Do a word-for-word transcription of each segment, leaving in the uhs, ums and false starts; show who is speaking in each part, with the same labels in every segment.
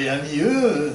Speaker 1: Et à l'I E,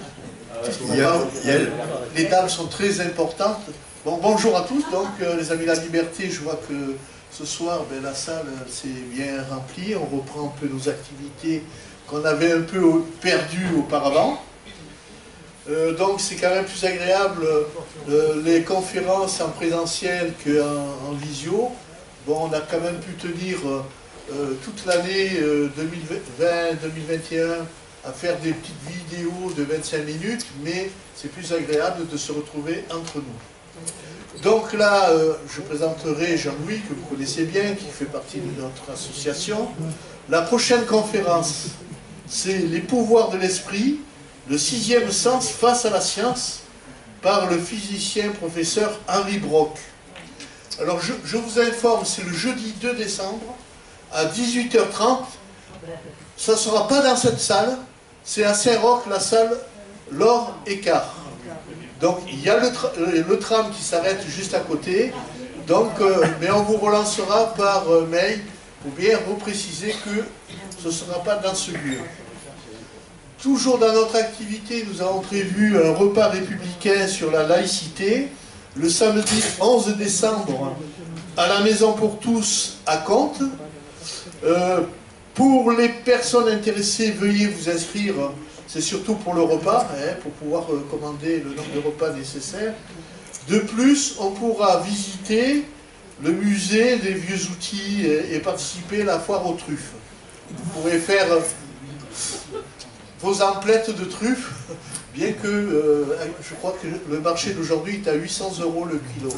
Speaker 1: les dames sont très importantes. Bon, bonjour à tous, donc euh, les amis de la liberté, je vois que ce soir, ben, la salle s'est bien remplie, on reprend un peu nos activités qu'on avait un peu perdues auparavant. Euh, donc c'est quand même plus agréable euh, les conférences en présentiel qu'en en visio. Bon, on a quand même pu tenir euh, toute l'année euh, deux mille vingt deux mille vingt et un à faire des petites vidéos de vingt-cinq minutes, mais c'est plus agréable de se retrouver entre nous. Donc là, euh, je présenterai Jean-Louis, que vous connaissez bien, qui fait partie de notre association. La prochaine conférence, c'est les pouvoirs de l'esprit, le sixième sens face à la science, par le physicien professeur Henri Brock. Alors je, je vous informe, c'est le jeudi deux décembre, à dix-huit heures trente. Ça ne sera pas dans cette salle, c'est à Saint-Roch, la salle Laure Écart. Donc il y a le, tra le tram qui s'arrête juste à côté, donc, euh, mais on vous relancera par euh, mail pour bien repréciser que ce ne sera pas dans ce lieu. Toujours dans notre activité, nous avons prévu un repas républicain sur la laïcité, le samedi onze décembre, à la Maison pour tous à Contes. Euh, pour les personnes intéressées, veuillez vous inscrire, c'est surtout pour le repas, hein, pour pouvoir euh, commander le nombre de repas nécessaires. De plus, on pourra visiter le musée des vieux outils et, et participer à la foire aux truffes. Vous pourrez faire euh, vos emplettes de truffes, bien que euh, je crois que le marché d'aujourd'hui est à huit cents euros le kilo.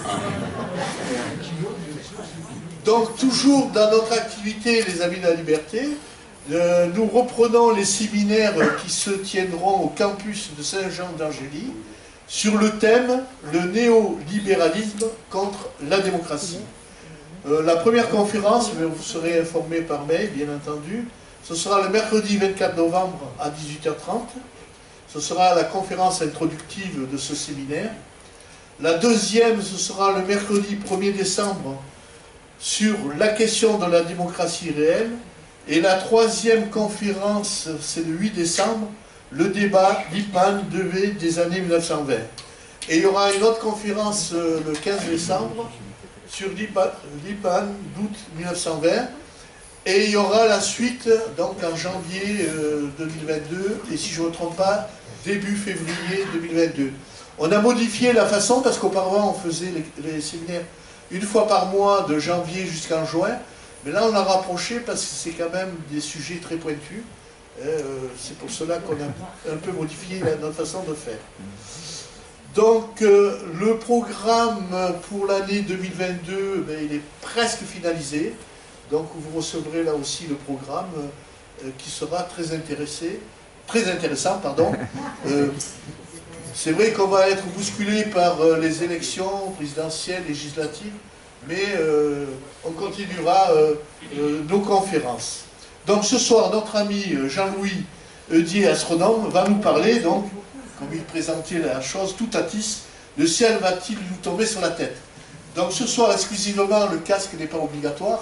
Speaker 1: Donc toujours dans notre activité, les amis de la liberté, euh, nous reprenons les séminaires qui se tiendront au campus de Saint-Jean-d'Angély sur le thème « Le néolibéralisme contre la démocratie ». Euh, la première conférence, vous serez informés par mail, bien entendu, ce sera le mercredi vingt-quatre novembre à dix-huit heures trente. Ce sera la conférence introductive de ce séminaire. La deuxième, ce sera le mercredi premier décembre sur la question de la démocratie réelle. Et la troisième conférence, c'est le huit décembre, le débat Lippmann Dewey des années mille neuf cent vingt. Et il y aura une autre conférence euh, le quinze décembre sur Lippmann d'août mille neuf cent vingt. Et il y aura la suite, donc en janvier euh, deux mille vingt-deux, et si je ne me trompe pas, début février deux mille vingt-deux. On a modifié la façon, parce qu'auparavant on faisait les, les séminaires une fois par mois, de janvier jusqu'en juin, mais là on a rapproché parce que c'est quand même des sujets très pointus. Euh, c'est pour cela qu'on a un peu modifié la, notre façon de faire. Donc euh, le programme pour l'année deux mille vingt-deux, ben, il est presque finalisé. Donc vous recevrez là aussi le programme euh, qui sera très intéressé, très intéressant. Pardon. Euh, c'est vrai qu'on va être bousculé par euh, les élections présidentielles, législatives, mais euh, on continuera euh, euh, nos conférences. Donc ce soir, notre ami Jean-Louis Eudier, astronome, va nous parler, donc, comme il présentait la chose, tout à tisse, le ciel va-t-il nous tomber sur la tête? Donc ce soir, exclusivement, le casque n'est pas obligatoire.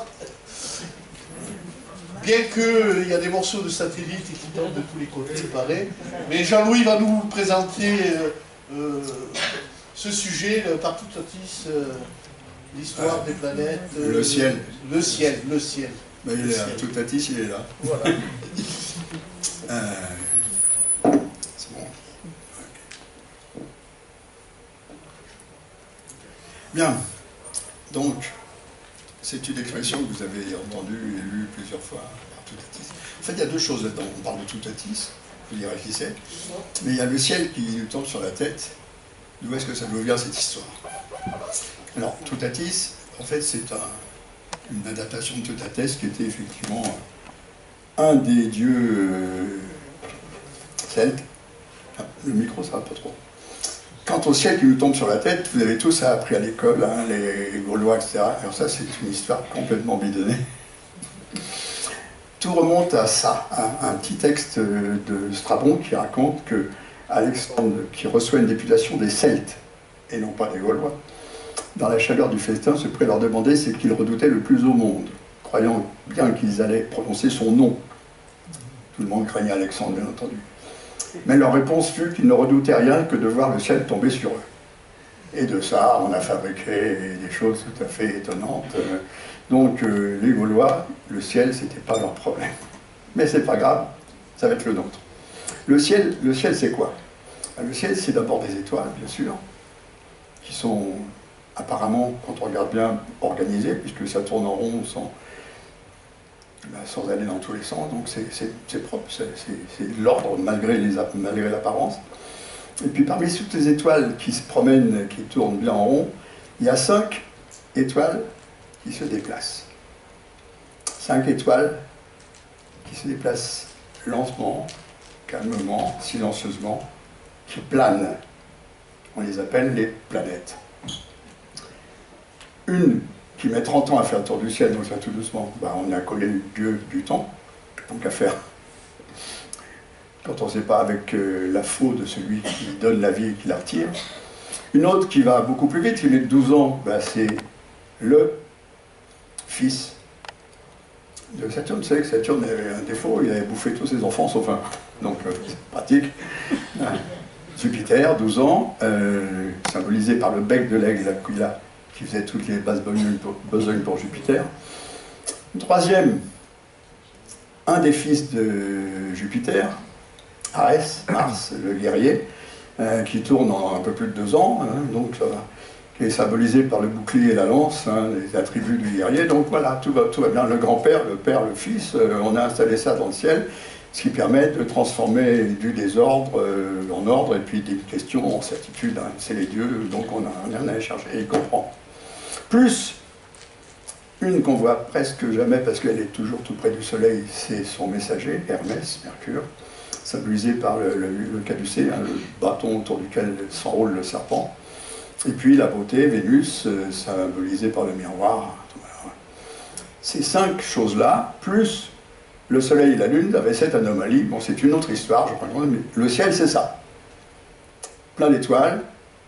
Speaker 1: Bien qu'il y a des morceaux de satellite qui tombent de tous les côtés, il paraît. Mais Jean-Louis va nous présenter euh, euh, ce sujet, euh, par tout atis, euh, l'histoire euh, des planètes. Euh,
Speaker 2: le ciel.
Speaker 1: Le ciel, le ciel.
Speaker 2: Ben, il
Speaker 1: le
Speaker 2: est
Speaker 1: ciel.
Speaker 2: là, tout atis, il est là.
Speaker 1: Voilà.
Speaker 2: euh, C'est bon. Bien. Donc, c'est une expression que vous avez entendue et lue plusieurs fois par Toutatis. En fait, il y a deux choses là-dedans. On parle de Toutatis, vous direz qui c'est, mais il y a le ciel qui nous tombe sur la tête. D'où est-ce que ça nous vient cette histoire? Alors, Toutatis, en fait, c'est un, une adaptation de Toutates qui était effectivement un des dieux euh, celtes. Ah, le micro, ça va pas trop. Quant au ciel qui nous tombe sur la tête, vous avez tous ça appris à l'école, hein, les Gaulois, et cetera. Alors ça, c'est une histoire complètement bidonnée. Tout remonte à ça, à un petit texte de Strabon qui raconte que Alexandre, qui reçoit une députation des Celtes, et non pas des Gaulois, dans la chaleur du festin, se prit à leur demander ce qu'ils redoutaient le plus au monde, croyant bien qu'ils allaient prononcer son nom. Tout le monde craignait Alexandre, bien entendu. Mais leur réponse fut qu'ils ne redoutaient rien que de voir le ciel tomber sur eux. Et de ça, on a fabriqué des choses tout à fait étonnantes. Donc, euh, les Gaulois, le ciel, c'était pas leur problème. Mais c'est pas grave, ça va être le nôtre. Le ciel, le ciel c'est quoi? Le ciel, c'est d'abord des étoiles, bien sûr, qui sont apparemment, quand on regarde bien, organisées, puisque ça tourne en rond sans, ben, sans aller dans tous les sens, donc c'est propre, c'est l'ordre malgré l'apparence. Et puis parmi toutes les étoiles qui se promènent, qui tournent bien en rond, il y a cinq étoiles qui se déplacent. Cinq étoiles qui se déplacent lentement, calmement, silencieusement, qui planent. On les appelle les planètes. Une qui met trente ans à faire le tour du ciel, donc ça tout doucement, ben, on a collé le dieu du temps, donc à faire. Quand on ne sait pas avec euh, la faux de celui qui donne la vie et qui la retire. Une autre qui va beaucoup plus vite, qui met douze ans, ben, c'est le fils de Saturne. Vous savez que Saturne avait un défaut, il avait bouffé tous ses enfants sauf un. Donc euh, c'est pratique. Jupiter, douze ans, euh, symbolisé par le bec de l'aigle Aquila, qui faisait toutes les basses besognes pour, besognes pour Jupiter. Troisième, un des fils de Jupiter, Arès, Mars, le guerrier, euh, qui tourne en un peu plus de deux ans, hein, donc ça va, qui est symbolisé par le bouclier et la lance, hein, les attributs du guerrier. Donc voilà, tout va, tout va bien. Le grand-père, le père, le fils, euh, on a installé ça dans le ciel, ce qui permet de transformer du désordre euh, en ordre, et puis des questions en certitude. Hein, c'est les dieux, donc on a rien à échanger, et il comprend. Plus une qu'on voit presque jamais, parce qu'elle est toujours tout près du soleil, c'est son messager, Hermès, Mercure, symbolisé par le, le, le caducée, hein, le bâton autour duquel s'enroule le serpent. Et puis la beauté, Vénus, euh, symbolisée par le miroir. Voilà. Ces cinq choses-là, plus le soleil et la lune, avaient cette anomalie. Bon, c'est une autre histoire, je crois, mais le ciel, c'est ça. Plein d'étoiles,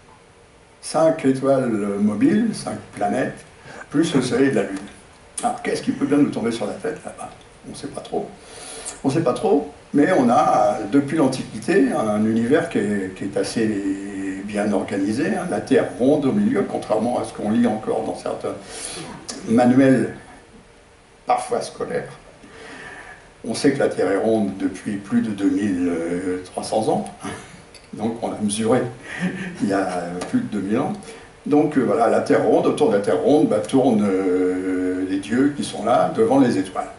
Speaker 2: cinq étoiles mobiles, cinq planètes, plus le soleil et la lune. Alors, qu'est-ce qui peut bien nous tomber sur la tête là-bas? On ne sait pas trop. On ne sait pas trop, mais on a, depuis l'Antiquité, un univers qui est, qui est assez bien organisé. Hein. La Terre ronde au milieu, contrairement à ce qu'on lit encore dans certains manuels, parfois scolaires. On sait que la Terre est ronde depuis plus de deux mille trois cents ans. Donc on l'a mesuré il y a plus de deux mille ans. Donc euh, voilà, la Terre ronde, autour de la Terre ronde, bah, tournent euh, les dieux qui sont là devant les étoiles.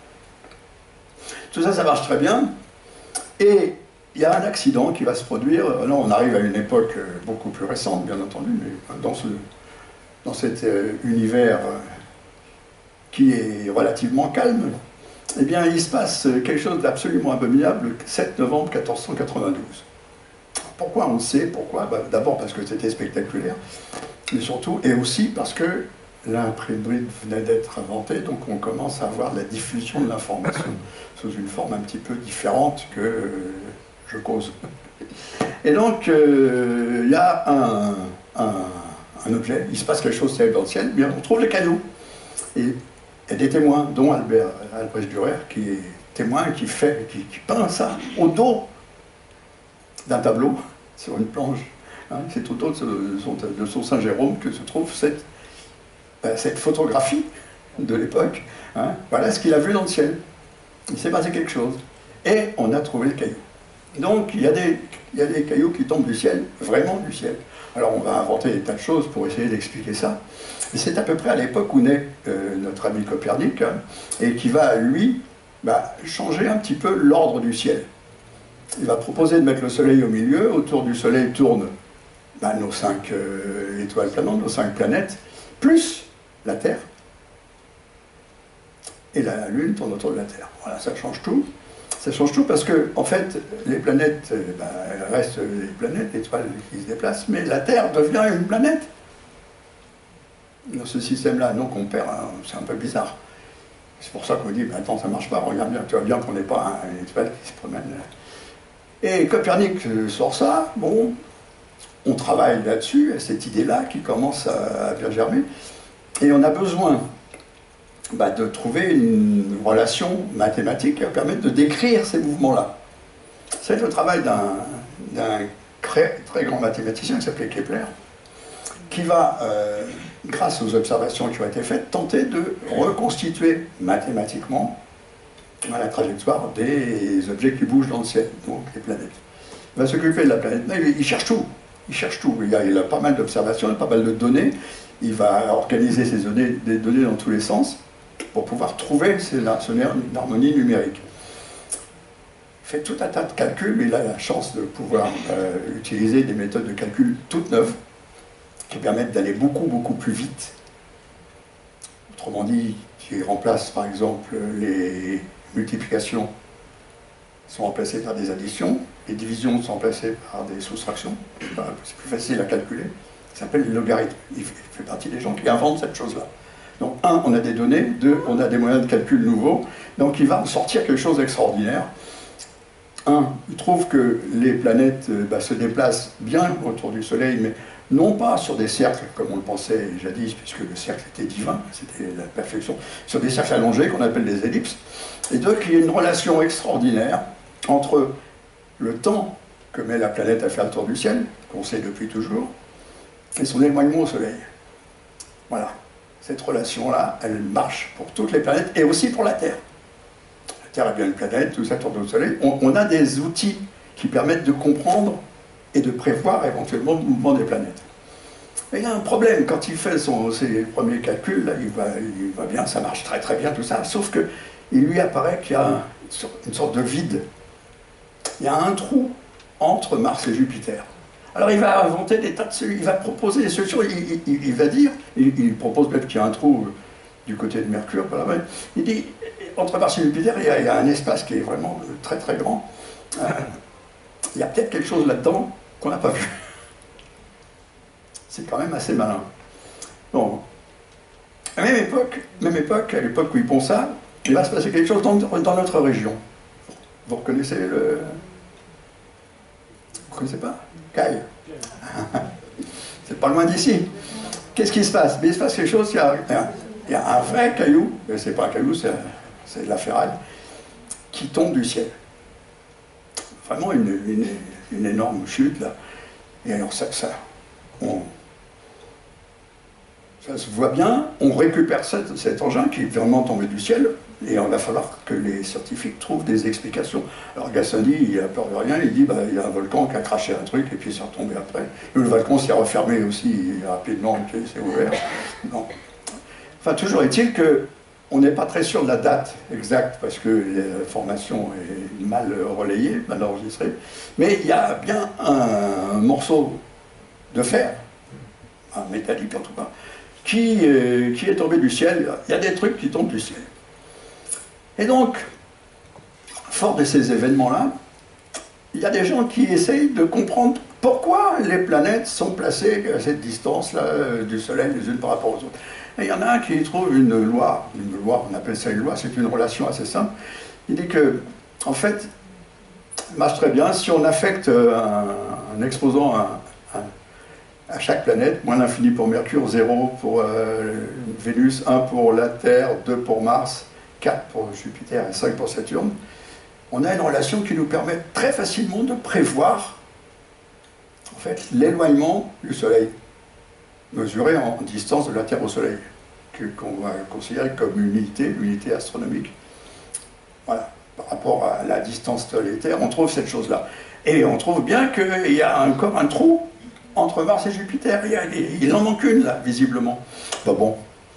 Speaker 2: Tout ça, ça marche très bien. Et il y a un accident qui va se produire. Là, on arrive à une époque beaucoup plus récente, bien entendu, mais dans, ce, dans cet euh, univers euh, qui est relativement calme, eh bien, il se passe quelque chose d'absolument abominable le sept novembre mille quatre cent quatre-vingt-douze. Pourquoi on le sait? Pourquoi? Bah, d'abord parce que c'était spectaculaire, mais surtout, et aussi parce que l'imprimerie venait d'être inventée, donc on commence à avoir la diffusion de l'information sous une forme un petit peu différente que euh, je cause. Et donc, euh, il y a un, un, un objet, il se passe quelque chose dans le ciel, bien on trouve les cailloux. Et il y a des témoins, dont Albert, Albrecht Dürer, qui est témoin, qui, fait, qui, qui peint ça au dos d'un tableau, sur une planche. Hein, c'est au dos de, ce, de son Saint-Jérôme que se trouve cette, ben, cette photographie de l'époque. Hein. Voilà ce qu'il a vu dans le ciel. Il s'est passé quelque chose. Et on a trouvé le caillou. Donc il y a des, il y a des cailloux qui tombent du ciel, vraiment du ciel. Alors on va inventer des tas de choses pour essayer d'expliquer ça. Et c'est à peu près à l'époque où naît euh, notre ami Copernic, hein, et qui va, lui, bah, changer un petit peu l'ordre du ciel. Il va proposer de mettre le soleil au milieu, autour du soleil tournent bah, nos cinq euh, étoiles planantes, nos cinq planètes, plus la Terre. Et la Lune tourne autour de la Terre. Voilà, ça change tout. Ça change tout parce que, en fait, les planètes, euh, bah, elles restent des planètes, les étoiles qui se déplacent, mais la Terre devient une planète. Dans ce système-là, donc on perd, hein, c'est un peu bizarre. C'est pour ça qu'on dit, bah, attends, ça marche pas, regarde bien, tu vois bien qu'on n'est pas une étoile qui se promène. Et Copernic sort ça, bon, on travaille là-dessus, cette idée-là qui commence à, à bien germer, et on a besoin bah, de trouver une relation mathématique qui va permettre de décrire ces mouvements-là. C'est le travail d'un très, très grand mathématicien qui s'appelait Kepler, qui va, euh, grâce aux observations qui ont été faites, tenter de reconstituer mathématiquement la trajectoire des objets qui bougent dans le ciel, donc les planètes. Il va s'occuper de la planète, mais il cherche tout. Il cherche tout. Il a, il a pas mal d'observations, pas mal de données. Il va organiser ces données, des données dans tous les sens pour pouvoir trouver une harmonie numérique. Il fait tout un tas de calculs, mais il a la chance de pouvoir euh, utiliser des méthodes de calcul toutes neuves qui permettent d'aller beaucoup, beaucoup plus vite. Autrement dit, qui remplacent par exemple les multiplications sont remplacées par des additions, les divisions sont remplacées par des soustractions, c'est plus facile à calculer. Ça s'appelle le logarithme. Il fait partie des gens qui inventent cette chose-là. Donc, un, on a des données, deux, on a des moyens de calcul nouveaux, donc il va en sortir quelque chose d'extraordinaire. Un, il trouve que les planètes euh, bah, se déplacent bien autour du Soleil, mais non pas sur des cercles, comme on le pensait jadis, puisque le cercle était divin, c'était la perfection, sur des cercles allongés qu'on appelle des ellipses. Et donc, il y a une relation extraordinaire entre le temps que met la planète à faire le tour du ciel, qu'on sait depuis toujours, et son éloignement au Soleil. Voilà. Cette relation-là, elle marche pour toutes les planètes, et aussi pour la Terre. La Terre est bien une planète, tout ça tourne au Soleil. On, on a des outils qui permettent de comprendre et de prévoir éventuellement le mouvement des planètes. Mais il y a un problème, quand il fait son, ses premiers calculs, là, il, va, il va bien, ça marche très très bien tout ça, sauf que il lui apparaît qu'il y a une sorte de vide. Il y a un trou entre Mars et Jupiter. Alors il va inventer des tas de solutions, il va proposer des solutions, il, il, il va dire, il, il propose même qu'il y a un trou du côté de Mercure, voilà, il dit, entre Mars et Jupiter, il y, a, il y a un espace qui est vraiment très très grand. Euh, il y a peut-être quelque chose là-dedans qu'on n'a pas vu. C'est quand même assez malin. Bon. À la même époque, même époque, à l'époque où ils pensent ça, il va se passer quelque chose dans, dans notre région. Vous reconnaissez le... Vous ne connaissez pas? Caille. C'est pas loin d'ici. Qu'est-ce qui se passe? Mais il se passe quelque chose, il y a, il y a un vrai caillou, mais c'est pas un caillou, c'est de la ferraille, qui tombe du ciel. Vraiment une, une, une énorme chute, là. Et alors ça, ça, on, ça se voit bien, on récupère cet, cet engin qui est vraiment tombé du ciel, et il va falloir que les scientifiques trouvent des explications. Alors Gassendi, il a peur de rien, il dit bah, il y a un volcan qui a craché un truc et puis c'est retombé après. Le volcan s'est refermé aussi rapidement et puis s'est ouvert. Non. Enfin, toujours est-il qu'on n'est pas très sûr de la date exacte parce que l'information est mal relayée, mal enregistrée, mais il y a bien un morceau de fer, un métallique en tout cas, qui, euh, qui est tombé du ciel. Il y a des trucs qui tombent du ciel. Et donc, fort de ces événements-là, il y a des gens qui essayent de comprendre pourquoi les planètes sont placées à cette distance-là du Soleil les unes par rapport aux autres. Et il y en a un qui trouve une loi, une loi, on appelle ça une loi, c'est une relation assez simple. Il dit que, en fait, ça marche très bien si on affecte un, un exposant à, à, à chaque planète, moins l'infini pour Mercure, zéro pour euh, Vénus, un pour la Terre, deux pour Mars, quatre pour Jupiter et cinq pour Saturne, on a une relation qui nous permet très facilement de prévoir en fait, l'éloignement du Soleil, mesuré en distance de la Terre au Soleil, qu'on va considérer comme une unité, l'unité astronomique. Voilà, par rapport à la distance de la Terre, on trouve cette chose-là. Et on trouve bien qu'il y a encore un trou entre Mars et Jupiter. Il, y a, il en manque une, là, visiblement. Bah bon.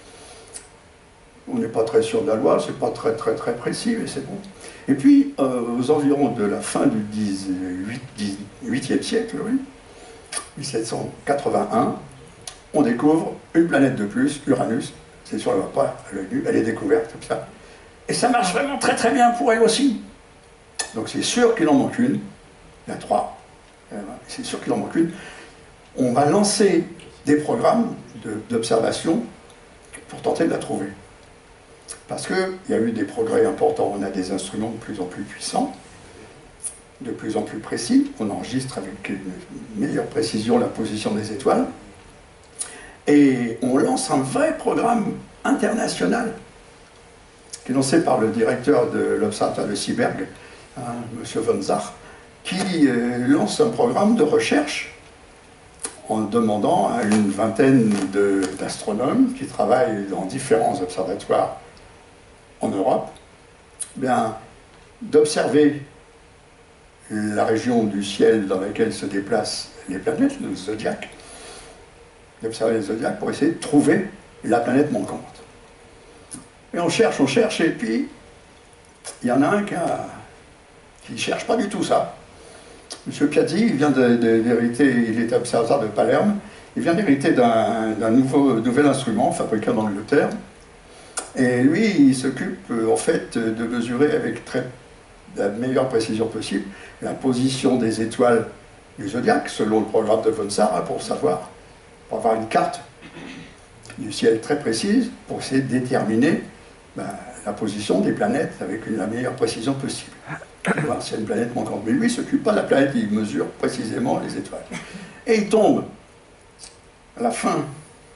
Speaker 2: On n'est pas très sûr de la loi, c'est pas très très très précis, mais c'est bon. Et puis, euh, aux environs de la fin du dix-huitième siècle, oui, mille sept cent quatre-vingt-un, on découvre une planète de plus, Uranus. C'est sûr, elle ne va pas à l'œil nu, elle est découverte comme ça. Et ça marche vraiment très très bien pour elle aussi. Donc c'est sûr qu'il en manque une. Il y a trois. C'est sûr qu'il en manque une. On va lancer des programmes d'observation pour tenter de la trouver. Parce qu'il y a eu des progrès importants, on a des instruments de plus en plus puissants, de plus en plus précis, on enregistre avec une meilleure précision la position des étoiles, et on lance un vrai programme international, qui est lancé par le directeur de l'Observatoire de Seeberg, hein, M. von Zach, qui euh, lance un programme de recherche en demandant à une vingtaine d'astronomes qui travaillent dans différents observatoires en Europe, bien, d'observer la région du ciel dans laquelle se déplacent les planètes, le zodiaque, d'observer les zodiaques pour essayer de trouver la planète manquante. Et on cherche, on cherche, et puis il y en a un qui ne cherche pas du tout ça. Monsieur Piazzi, il vient d'hériter, il est observateur de Palerme, il vient d'hériter d'un nouvel instrument fabriqué en Angleterre. Et lui, il s'occupe en fait de mesurer avec très, la meilleure précision possible la position des étoiles du zodiaque, selon le programme de Von Sarre, pour savoir, pour avoir une carte du ciel très précise, pour essayer de déterminer ben, la position des planètes avec une, la meilleure précision possible. Voir s'il y a une planète manquante. Mais lui, il ne s'occupe pas de la planète, il mesure précisément les étoiles. Et il tombe, à la fin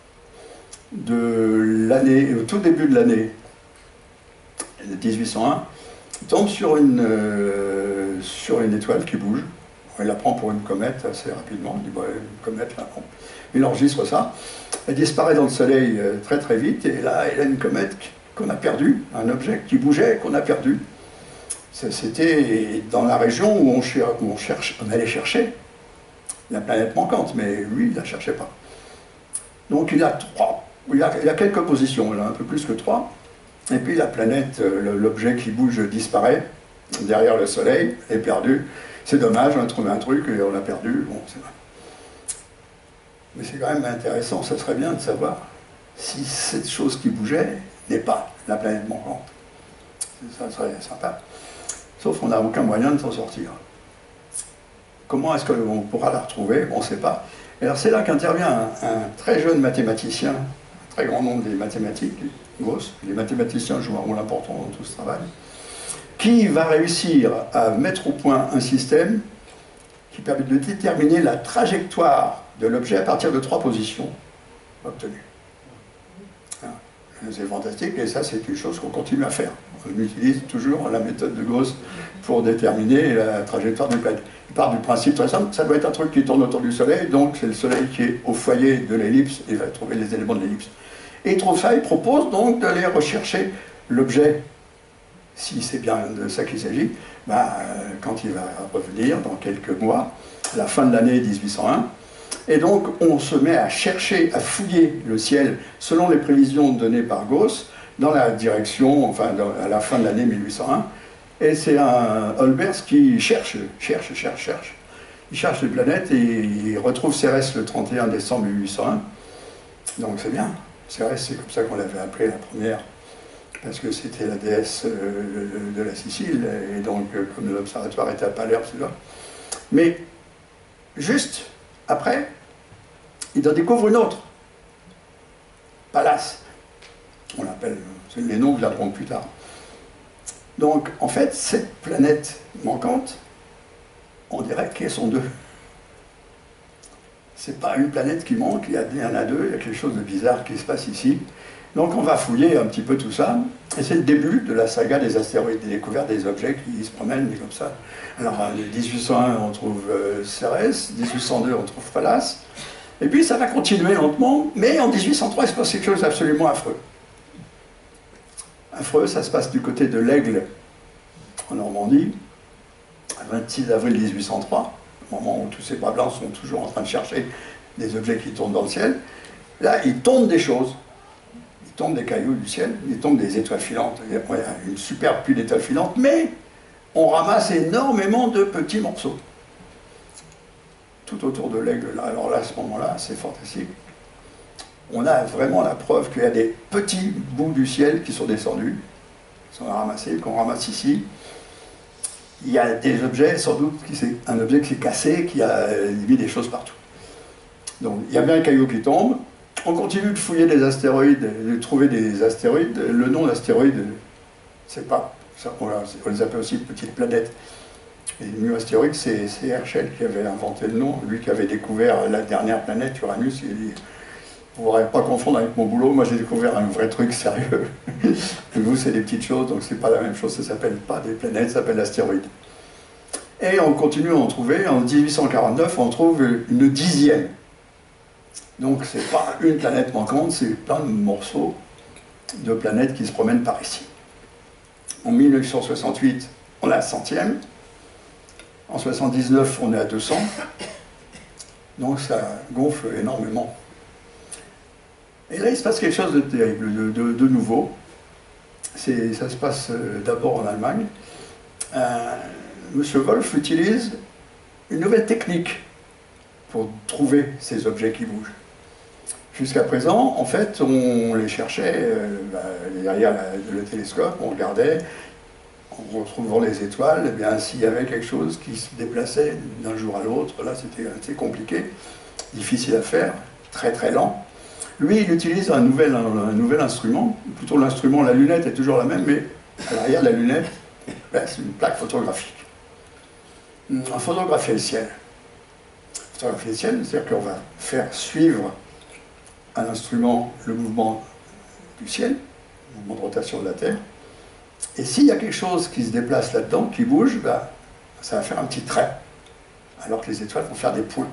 Speaker 2: de l'année, au tout début de l'année mille huit cent un, il tombe sur une, euh, sur une étoile qui bouge. Il la prend pour une comète assez rapidement. Il dit, bon, une comète, là, bon. Il enregistre ça. Elle disparaît dans le soleil euh, très très vite. Et là, il a une comète qu'on a perdue, un objet qui bougeait qu'on a perdu. C'était dans la région où on, cher où on, cherche, on allait chercher la planète manquante, mais lui, il ne la cherchait pas. Donc il a trois, il a, il a quelques positions, il a un peu plus que trois. Et puis la planète, l'objet qui bouge disparaît derrière le soleil, est perdu. C'est dommage, on a trouvé un truc et on l'a perdu. Bon, c'est vrai. Mais c'est quand même intéressant, ça serait bien de savoir si cette chose qui bougeait n'est pas la planète manquante. Ça serait sympa. Sauf qu'on n'a aucun moyen de s'en sortir. Comment est-ce qu'on pourra la retrouver? Bon, on ne sait pas. Et alors c'est là qu'intervient un, un très jeune mathématicien, un très grand nombre des mathématiques, Gauss. Les mathématiciens jouent un rôle important dans tout ce travail, qui va réussir à mettre au point un système qui permet de déterminer la trajectoire de l'objet à partir de trois positions obtenues. C'est fantastique, et ça c'est une chose qu'on continue à faire. On utilise toujours la méthode de Gauss pour déterminer la trajectoire du planète. Il part du principe très simple, ça doit être un truc qui tourne autour du Soleil, donc c'est le Soleil qui est au foyer de l'ellipse, et il va trouver les éléments de l'ellipse. Et il trouve ça, il propose donc d'aller rechercher l'objet, si c'est bien de ça qu'il s'agit, bah, quand il va revenir dans quelques mois, à la fin de l'année mille huit cent un. Et donc, on se met à chercher, à fouiller le ciel selon les prévisions données par Gauss, dans la direction, enfin, dans, à la fin de l'année mille huit cent un. Et c'est un Olbers qui cherche, cherche, cherche, cherche. Il cherche les planètes et il retrouve Cérès le trente et un décembre mille huit cent un. Donc c'est bien. Cérès, c'est comme ça qu'on l'avait appelée la première, parce que c'était la déesse de la Sicile, et donc, comme l'observatoire était à Palerme, c'est là. Mais, juste après, il en découvre une autre. Pallas. On l'appelle, les noms viendront plus tard. Donc, en fait, cette planète manquante, on dirait qu'elles sont deux. C'est pas une planète qui manque, il y en a deux, il y a quelque chose de bizarre qui se passe ici. Donc on va fouiller un petit peu tout ça, et c'est le début de la saga des astéroïdes, des découvertes des objets qui se promènent, comme ça. Alors en mille huit cent un, on trouve euh, Cérès, mille huit cent deux, on trouve Pallas, et puis ça va continuer lentement, mais en mille huit cent trois, il se passe quelque chose d'absolument affreux. Affreux, ça se passe du côté de l'Aigle, en Normandie, le vingt-six avril mille huit cent trois, au moment où tous ces bras blancs sont toujours en train de chercher des objets qui tournent dans le ciel. Là, ils tombent des choses. Il tombe des cailloux du ciel, il tombe des étoiles filantes, il y a une superbe pluie d'étoiles filantes, mais on ramasse énormément de petits morceaux. Tout autour de l'Aigle, là. Alors là, à ce moment-là, c'est fantastique. On a vraiment la preuve qu'il y a des petits bouts du ciel qui sont descendus, qui sont ramassés, qu'on ramasse ici. Il y a des objets, sans doute, qui c'est un objet qui s'est cassé, qui a mis des choses partout. Donc, il y a bien un caillou qui tombe. On continue de fouiller des astéroïdes, de trouver des astéroïdes. Le nom d'astéroïde, c'est pas ça, on, on les appelle aussi petites planètes. Et le astéroïde, c'est Herschel qui avait inventé le nom, lui qui avait découvert la dernière planète, Uranus. Il dit, vous ne pourrez pas confondre avec mon boulot, moi j'ai découvert un vrai truc sérieux. Et vous, c'est des petites choses, donc c'est pas la même chose, ça s'appelle pas des planètes, ça s'appelle astéroïdes. Et on continue à en trouver. En mille huit cent quarante-neuf, on trouve une dixième. Donc c'est pas une planète manquante, c'est plein de morceaux de planètes qui se promènent par ici. En mille neuf cent soixante-huit, on a la centième. En soixante-dix-neuf, on est à deux cents. Donc ça gonfle énormément. Et là, il se passe quelque chose de terrible, de, de, de nouveau. Ça se passe d'abord en Allemagne. Euh, Monsieur Wolf utilise une nouvelle technique pour trouver ces objets qui bougent. Jusqu'à présent, en fait, on les cherchait euh, bah, derrière la, le télescope, on regardait, en retrouvant les étoiles, eh bien, s'il y avait quelque chose qui se déplaçait d'un jour à l'autre, là c'était assez compliqué, difficile à faire, très très lent. Lui, il utilise un nouvel, un, un nouvel instrument, plutôt l'instrument, la lunette est toujours la même, mais à l'arrière de la lunette, ben, c'est une plaque photographique. Un photographier le ciel. Photographier le ciel, c'est-à-dire qu'on va faire suivre à l'instrument le mouvement du ciel, le mouvement de rotation de la Terre, et s'il y a quelque chose qui se déplace là-dedans, qui bouge, ben, ça va faire un petit trait, alors que les étoiles vont faire des points.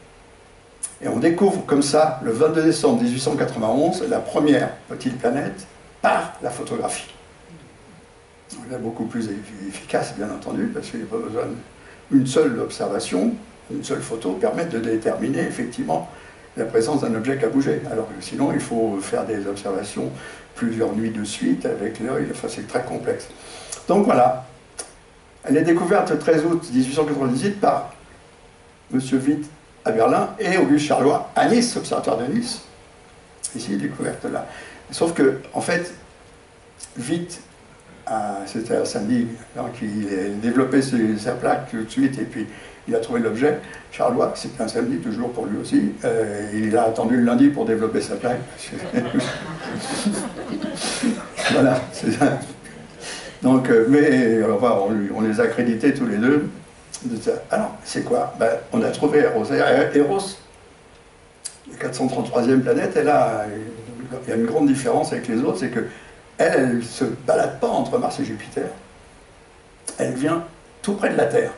Speaker 2: Et on découvre comme ça, le vingt-deux décembre mille huit cent quatre-vingt-onze, la première petite planète par la photographie. Elle est beaucoup plus efficace, bien entendu, parce qu'il n'y a pas besoin d'une seule observation, une seule photo permet de déterminer effectivement la présence d'un objet qui a bougé. Alors que sinon, il faut faire des observations plusieurs nuits de suite avec l'œil, enfin c'est très complexe. Donc voilà, elle est découverte le treize août mille huit cent quatre-vingt-dix-huit par M. Witt à Berlin et Auguste Charlois à Nice, observatoire de Nice. Ici, découverte là. Sauf que, en fait, Witt, c'était un samedi, donc il a développé ses, sa plaque tout de suite et puis il a trouvé l'objet. Charlois, c'était un samedi toujours pour lui aussi. Euh, il a attendu le lundi pour développer sa plaque. Voilà, c'est ça. Donc, euh, mais enfin, on, on les a crédités tous les deux. Alors, c'est quoi? Ben, on a trouvé Eros. Eros, la quatre cent trente-troisième planète, elle a, il y a une grande différence avec les autres, c'est que elle ne se balade pas entre Mars et Jupiter. Elle vient tout près de la Terre.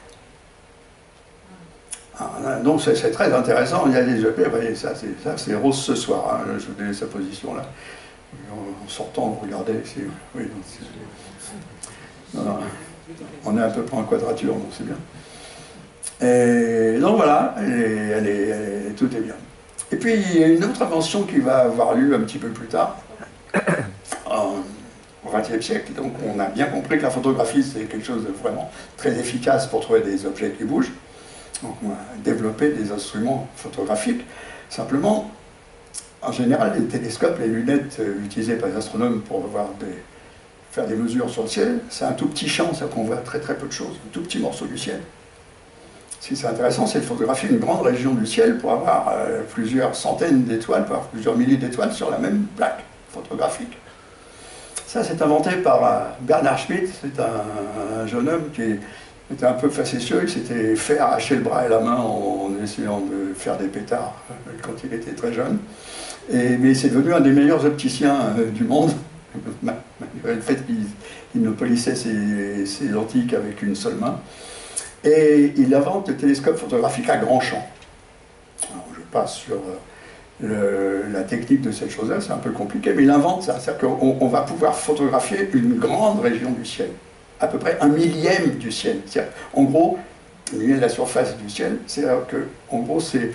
Speaker 2: Alors, donc c'est très intéressant. Il y a des objets, vous voyez, ça c'est Eros ce soir. Hein, je vous donne sa position là. En, en sortant, vous regardez. Oui, non, non, on est à peu près en quadrature, donc c'est bien. Et donc voilà, elle est, elle est, elle est, tout est bien. Et puis il y a une autre invention qui va avoir lieu un petit peu plus tard, en, au vingtième siècle. Donc on a bien compris que la photographie c'est quelque chose de vraiment très efficace pour trouver des objets qui bougent. Donc on a développé des instruments photographiques. Simplement, en général, les télescopes, les lunettes utilisées par les astronomes pour voir des, faire des mesures sur le ciel, c'est un tout petit champ, c'est qu'on voit très très peu de choses, un tout petit morceau du ciel. Ce qui est intéressant, c'est de photographier une grande région du ciel pour avoir euh, plusieurs centaines d'étoiles, pour avoir plusieurs milliers d'étoiles sur la même plaque photographique. Ça, c'est inventé par euh, Bernard Schmitt, c'est un, un jeune homme qui était un peu facétieux, il s'était fait arracher le bras et la main en, en essayant de faire des pétards quand il était très jeune. Et, mais c'est devenu un des meilleurs opticiens euh, du monde, malgré le fait qu'il ne polissait ses, ses lentilles qu'avec une seule main. Et il invente le télescope photographique à grand champ. Alors, je passe sur le, la technique de cette chose-là, c'est un peu compliqué, mais il invente ça. C'est-à-dire qu'on on va pouvoir photographier une grande région du ciel, à peu près un millième du ciel. En gros, un millième de la surface du ciel, c'est-à-dire que, en gros, c'est,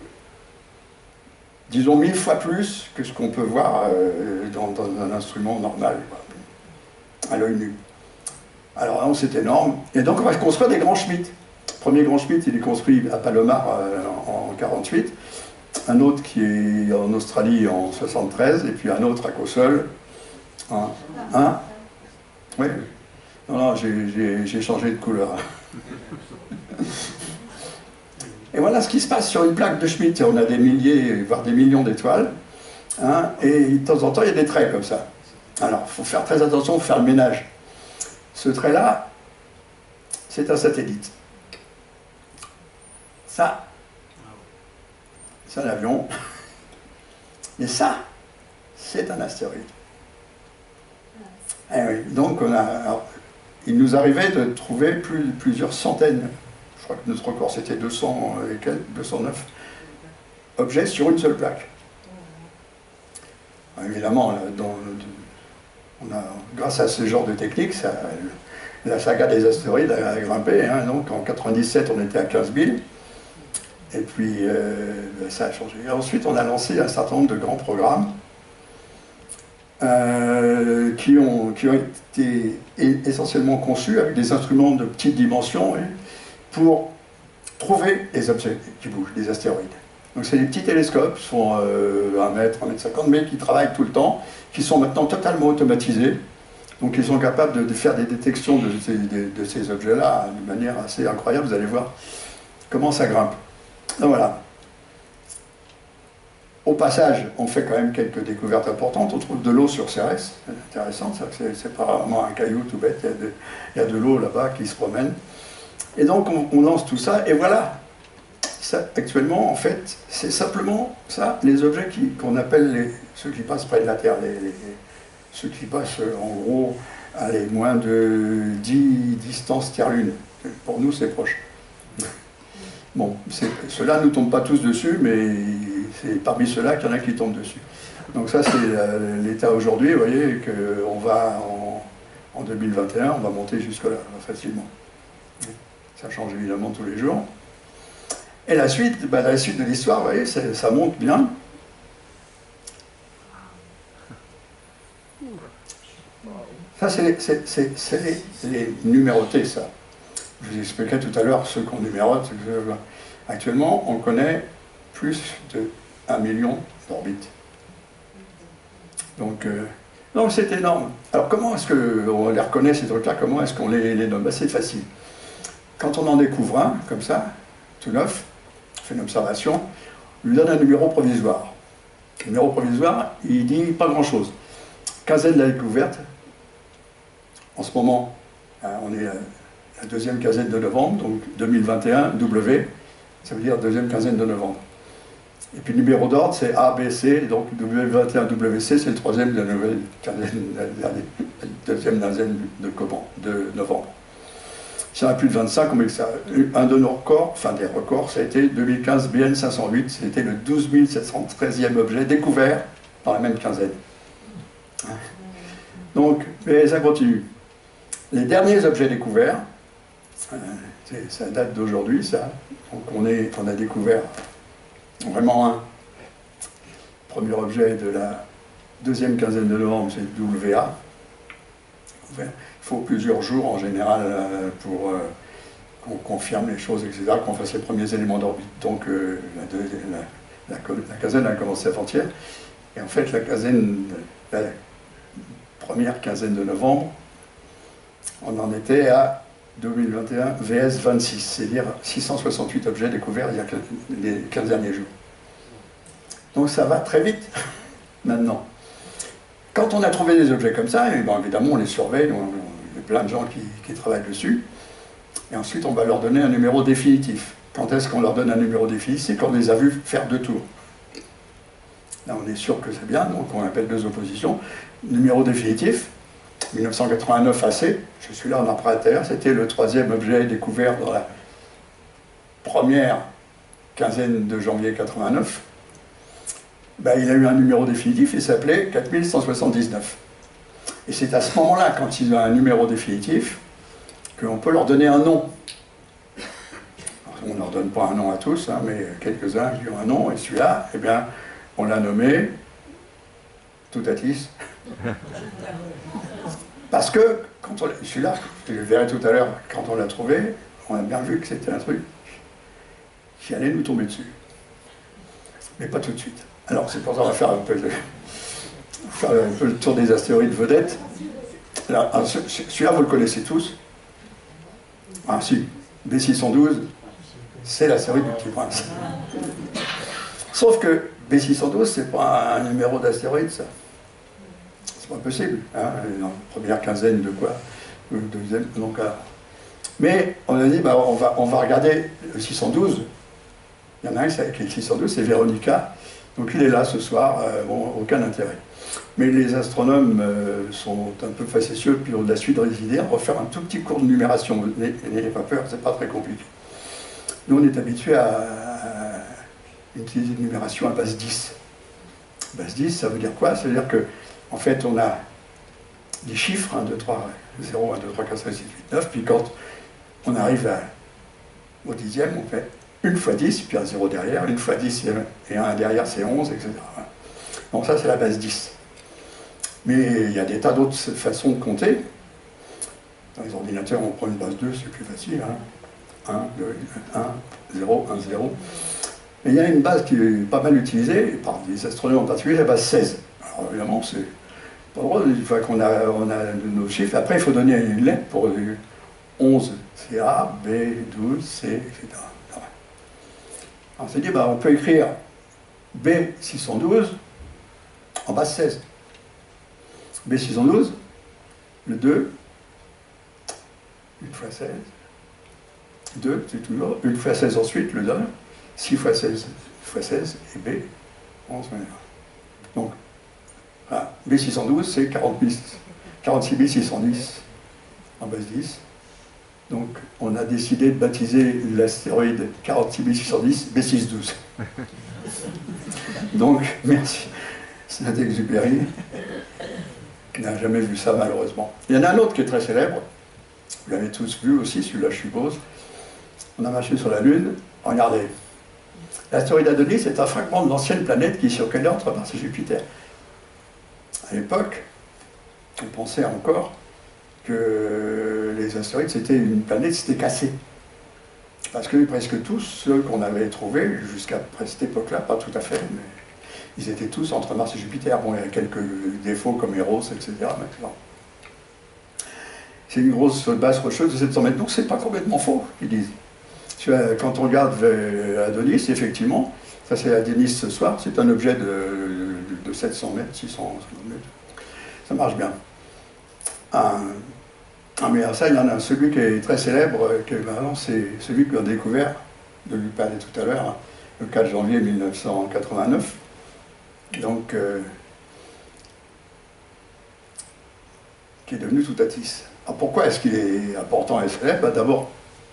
Speaker 2: disons, mille fois plus que ce qu'on peut voir euh, dans, dans un instrument normal, à l'œil nu. Alors là, c'est énorme. Et donc, on va construire des grands Schmitt. Le premier grand Schmitt, il est construit à Palomar euh, en mille neuf cent quarante-huit. Un autre qui est en Australie en mille neuf cent soixante-treize. Et puis un autre à Cossol. Hein, hein Oui. Non, non, j'ai changé de couleur. Et voilà ce qui se passe sur une plaque de Schmitt. On a des milliers, voire des millions d'étoiles. Hein, et de temps en temps, il y a des traits comme ça. Alors, il faut faire très attention, il faut faire le ménage. Ce trait-là, c'est un satellite. Ça, c'est un avion. Et ça, c'est un astéroïde. Et oui, donc on a... Alors, il nous arrivait de trouver plus, plusieurs centaines, je crois que notre record c'était deux cents et quelques, deux cent neuf objets sur une seule plaque. Évidemment, là, dans, on a, grâce à ce genre de technique, ça, la saga des astéroïdes a grimpé. Hein, donc en quatre-vingt-dix-sept, on était à quinze mille. Et puis, euh, ça a changé. Et ensuite, on a lancé un certain nombre de grands programmes euh, qui, ont, qui ont été essentiellement conçus avec des instruments de petite dimension hein, pour trouver des objets qui bougent, des astéroïdes. Donc c'est des petits télescopes, qui font euh, un mètre, un mètre cinquante, mais qui travaillent tout le temps, qui sont maintenant totalement automatisés. Donc ils sont capables de, de faire des détections de ces, de, de ces objets-là d'une manière assez incroyable. Vous allez voir comment ça grimpe. Donc voilà. Au passage, on fait quand même quelques découvertes importantes. On trouve de l'eau sur Cérès, c'est intéressant, c'est pas vraiment un caillou tout bête, il y a de, il y a de l'eau là-bas qui se promène. Et donc on, on lance tout ça, et voilà. Ça, actuellement, en fait, c'est simplement ça, les objets qu'on appelle les, ceux qui passent près de la Terre, les, les, ceux qui passent en gros à les moins de dix distances Terre-Lune. Pour nous, c'est proche. Bon, ceux-là ne nous tombent pas tous dessus, mais c'est parmi ceux-là qu'il y en a qui tombent dessus. Donc ça, c'est l'état aujourd'hui. Vous voyez qu'on va, en, en deux mille vingt et un, on va monter jusque-là, facilement. Ça change évidemment tous les jours. Et la suite, bah, la suite de l'histoire, vous voyez, ça monte bien. Ça, c'est les, les, les numérotés, ça. Je vous expliquais tout à l'heure ceux qu'on numérote. Actuellement, on connaît plus de un million d'orbites. Donc, euh, donc c'est énorme. Alors, comment est-ce qu'on les reconnaît, ces trucs-là? Comment est-ce qu'on les, les nomme? C'est facile. Quand on en découvre un, comme ça, tout neuf, on fait une observation, on lui donne un numéro provisoire. Le numéro provisoire, il dit pas grand-chose. Quinzaine de la découverte. En ce moment, on est à la deuxième quinzaine de novembre, donc deux mille vingt et un, W, ça veut dire deuxième quinzaine de novembre. Et puis le numéro d'ordre, c'est A, B, C, donc W vingt et un, W C, c'est le troisième de la nouvelle quinzaine, la deuxième quinzaine de, de novembre. S'il y en a plus de vingt-cinq, on met que ça. Un de nos records, enfin des records, ça a été deux mille quinze B N cinq cent huit, c'était le douze mille sept cent treizième objet découvert dans la même quinzaine. Donc, mais ça continue. Les derniers objets découverts, euh, ça date d'aujourd'hui, ça. Donc on, est, on a découvert vraiment un premier objet de la deuxième quinzaine de novembre, c'est W A. Il faut plusieurs jours en général euh, pour euh, qu'on confirme les choses, et cetera, qu'on fasse les premiers éléments d'orbite. Donc euh, la, deuxième, la, la, la quinzaine a commencé avant-hier. Et en fait, la quinzaine, la première quinzaine de novembre, on en était à deux mille vingt et un V S vingt-six, c'est-à-dire six cent soixante-huit objets découverts il y a les quinze derniers jours. Donc ça va très vite, maintenant. Quand on a trouvé des objets comme ça, et bon, évidemment on les surveille, on, on, il y a plein de gens qui, qui travaillent dessus, et ensuite on va leur donner un numéro définitif. Quand est-ce qu'on leur donne un numéro définitif? C'est quand on les a vus faire deux tours. Là on est sûr que c'est bien, donc on appelle deux oppositions. Numéro définitif, mille neuf cent quatre-vingt-neuf A C, je suis là en après terre, c'était le troisième objet découvert dans la première quinzaine de janvier quatre-vingt-neuf. Ben, il a eu un numéro définitif, il s'appelait quatre mille cent soixante-dix-neuf. Et c'est à ce moment-là, quand ils ont un numéro définitif, qu'on peut leur donner un nom. Alors, on ne leur donne pas un nom à tous, hein, mais quelques-uns qui ont un nom, et celui-là, eh bien, on l'a nommé Toutatis. Parce que, quand on celui-là, je le verrai tout à l'heure, quand on l'a trouvé, on a bien vu que c'était un truc qui allait nous tomber dessus. Mais pas tout de suite. Alors, c'est pour ça qu'on va faire un peu, le, faire un peu le tour des astéroïdes vedettes. Celui-là, vous le connaissez tous. Ah si, B six cent douze, c'est l'astéroïde du Petit Prince. Sauf que B six cent douze, c'est pas un numéro d'astéroïde, ça. C'est pas possible. Hein, dans la première quinzaine de quoi, deuxième, donc, euh, mais on a dit, bah, on, va, on va regarder le six cent douze. Il y en a un qui est le six cent douze, c'est Véronica. Donc il est là ce soir, euh, bon, aucun intérêt. Mais les astronomes euh, sont un peu facétieux, puis on a su dans les idées à refaire un tout petit cours de numération. N'ayez pas peur, c'est pas très compliqué. Nous, on est habitués à, à utiliser une numération à base dix. Base dix, ça veut dire quoi? Ça veut dire que, en fait, on a des chiffres, un, deux, trois, zéro, un, deux, trois, quatre, cinq, six, huit, neuf, puis quand on arrive à, au dixième, on fait une fois dix, puis un zéro derrière, une fois dix et un derrière, c'est onze, et cetera. Donc ça, c'est la base dix. Mais il y a des tas d'autres façons de compter. Dans les ordinateurs, on prend une base deux, c'est plus facile. Hein. un, deux, un, zéro, un, zéro. Mais il y a une base qui est pas mal utilisée, par des astronomes en particulier, la base seize. Alors évidemment, c'est pas drôle, une fois qu'on a, on a nos chiffres, après il faut donner une lettre pour onze, c'est A, B, douze, C, et cetera. Alors on s'est dit, bah, on peut écrire B six cent douze en base seize. B six cent douze, le deux, une fois seize, deux, c'est toujours, une fois seize ensuite, le deux, six fois seize, fois seize, et B, onze. Donc, voilà, B six cent douze, c'est quarante-six mille six cent dix en base dix. Donc, on a décidé de baptiser l'astéroïde quarante-six mille six cent dix B six cent douze. Donc, merci Saint-Exupéry, qui n'a jamais vu ça malheureusement. Il y en a un autre qui est très célèbre, vous l'avez tous vu aussi, celui-là je suppose. On a marché sur la Lune, regardez. L'astéroïde Adonis est un fragment de l'ancienne planète qui circulait entre Mars et Jupiter. À l'époque, on pensait encore que les astéroïdes, c'était une planète, c'était cassé. Parce que presque tous ceux qu'on avait trouvés, jusqu'à cette époque-là, pas tout à fait, mais ils étaient tous entre Mars et Jupiter. Bon, il y a quelques défauts comme Eros, et cetera. C'est une grosse base rocheuse de sept cents mètres, donc c'est pas complètement faux, ils disent. Quand on regarde Adonis, effectivement, ça c'est Adonis ce soir, c'est un objet de, de, de sept cents mètres, six cents mètres. Ça marche bien. Un, un meilleur ça, il y en a celui qui est très célèbre, qui est, ben, c'est celui qu'on a découvert, de lui parler tout à l'heure, le quatre janvier mille neuf cent quatre-vingt-neuf. Donc, euh, qui est devenu Toutatis. Alors pourquoi est-ce qu'il est important et célèbre? Ben, d'abord,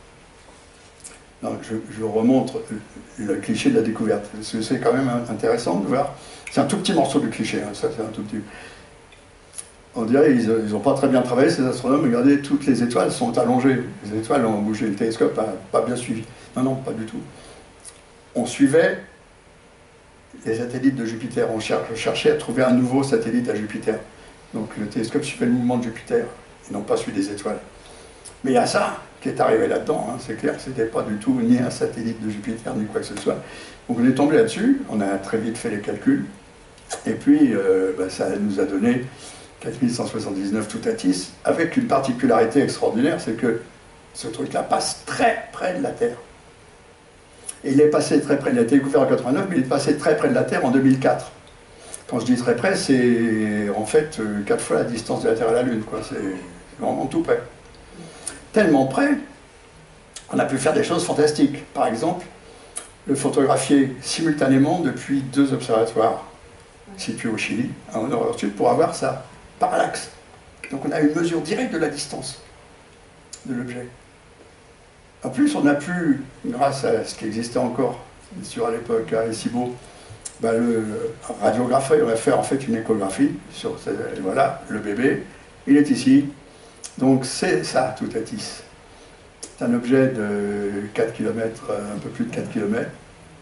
Speaker 2: je, je remonte le cliché de la découverte, parce que c'est quand même intéressant de voir. C'est un tout petit morceau du cliché, hein, ça c'est un tout petit. On dirait qu'ils n'ont pas très bien travaillé, ces astronomes. Regardez, toutes les étoiles sont allongées. Les étoiles ont bougé, le télescope n'a pas bien suivi. Non, non, pas du tout. On suivait les satellites de Jupiter. On cherchait à trouver un nouveau satellite à Jupiter. Donc le télescope suivait le mouvement de Jupiter, et non pas celui des étoiles. Mais il y a ça qui est arrivé là-dedans, hein. C'est clair que ce n'était pas du tout ni un satellite de Jupiter, ni quoi que ce soit. Donc on est tombé là-dessus, on a très vite fait les calculs, et puis euh, bah, ça nous a donné quatre mille cent soixante-dix-neuf Toutatis, avec une particularité extraordinaire, c'est que ce truc-là passe très près de la Terre. Et il est passé très près, il a été découvert en quatre-vingt-neuf, mais il est passé très près de la Terre en deux mille quatre. Quand je dis très près, c'est en fait quatre fois la distance de la Terre à la Lune, quoi. C'est vraiment tout près. Tellement près, on a pu faire des choses fantastiques. Par exemple, le photographier simultanément depuis deux observatoires situés au Chili, à nord et au sud, pour avoir ça. Parallaxe. Donc on a une mesure directe de la distance de l'objet. En plus, on a pu, grâce à ce qui existait encore sur à l'époque à Arecibo, ben le radiographe, on va faire en fait une échographie sur et voilà, le bébé, il est ici. Donc c'est ça, Toutatis. C'est un objet de quatre kilomètres, un peu plus de quatre kilomètres,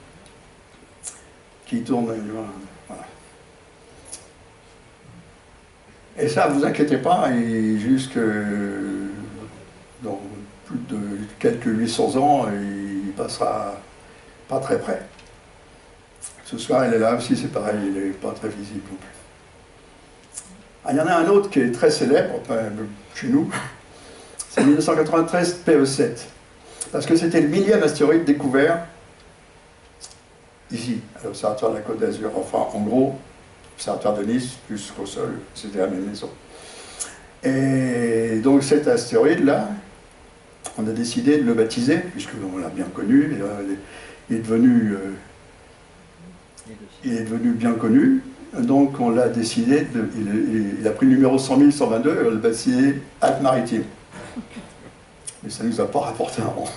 Speaker 2: qui tourne. Voilà. Et ça, vous inquiétez pas, et jusque dans plus de quelques huit cents ans, il passera pas très près. Ce soir, il est là aussi, c'est pareil, il n'est pas très visible non plus. Ah, il y en a un autre qui est très célèbre, chez nous, c'est mille neuf cent quatre-vingt-treize P E sept, parce que c'était le millième astéroïde découvert ici, à l'Observatoire de la Côte d'Azur. Enfin, en gros, l'Observatoire de Nice, plus qu'au sol, c'était la même maison. Et donc cet astéroïde-là, on a décidé de le baptiser, puisqu'on l'a bien connu, il est devenu, euh, il est devenu bien connu, donc on l'a décidé, de, il, il a pris le numéro cent mille cent vingt-deux et on l'a baptisé Alpes-Maritimes. Mais ça ne nous a pas rapporté un rond.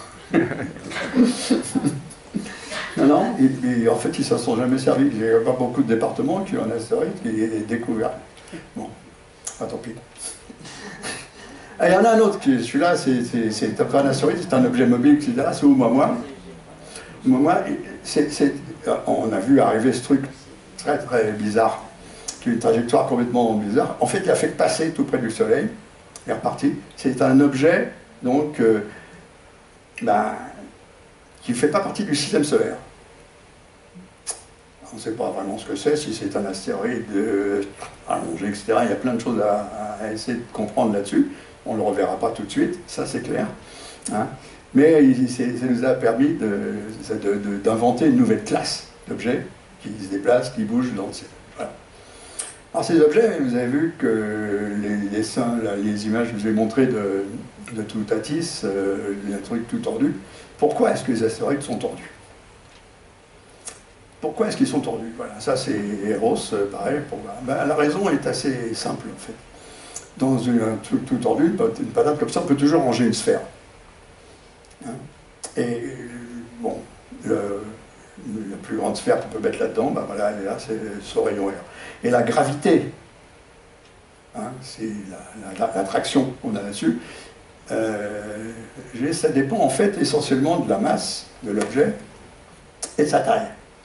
Speaker 2: Non, non, et, et en fait, ils ne s'en sont jamais servis. Il n'y a pas beaucoup de départements qui ont un astéroïde qui est découvert. Bon, ah, tant pis. Ah, il y en a un autre, qui, celui-là, c'est pas un astéroïde, c'est un objet mobile, et cetera. C'est Oumuamua. Oumuamua, on a vu arriver ce truc très très bizarre, qui est une trajectoire complètement bizarre. En fait, il a fait passer tout près du Soleil, il est reparti. C'est un objet, donc, euh, ben, qui ne fait pas partie du système solaire. On ne sait pas vraiment ce que c'est, si c'est un astéroïde euh, allongé, et cetera. Il y a plein de choses à, à essayer de comprendre là-dessus. On ne le reverra pas tout de suite, ça c'est clair. Hein. Mais il, ça nous a permis d'inventer une nouvelle classe d'objets qui se déplacent, qui bougent dans le ciel. Voilà. Alors ces objets, vous avez vu que les dessins, les images que je vous ai montrées de, de Toutatis, euh, il y a un truc tout tordu. Pourquoi est-ce que les astéroïdes sont tordus? Pourquoi est-ce qu'ils sont tordus? Voilà, ça c'est Eros, pareil. Pour, ben, la raison est assez simple en fait. Dans une, un truc tout tordu, une patate comme ça, on peut toujours ranger une sphère. Hein? Et bon, le, la plus grande sphère qu'on peut mettre là-dedans, ben voilà, elle est là, c'est ce rayon là. Et la gravité, hein, c'est l'attraction la, la, qu'on a là-dessus, euh, ça dépend en fait essentiellement de la masse de l'objet et de sa taille.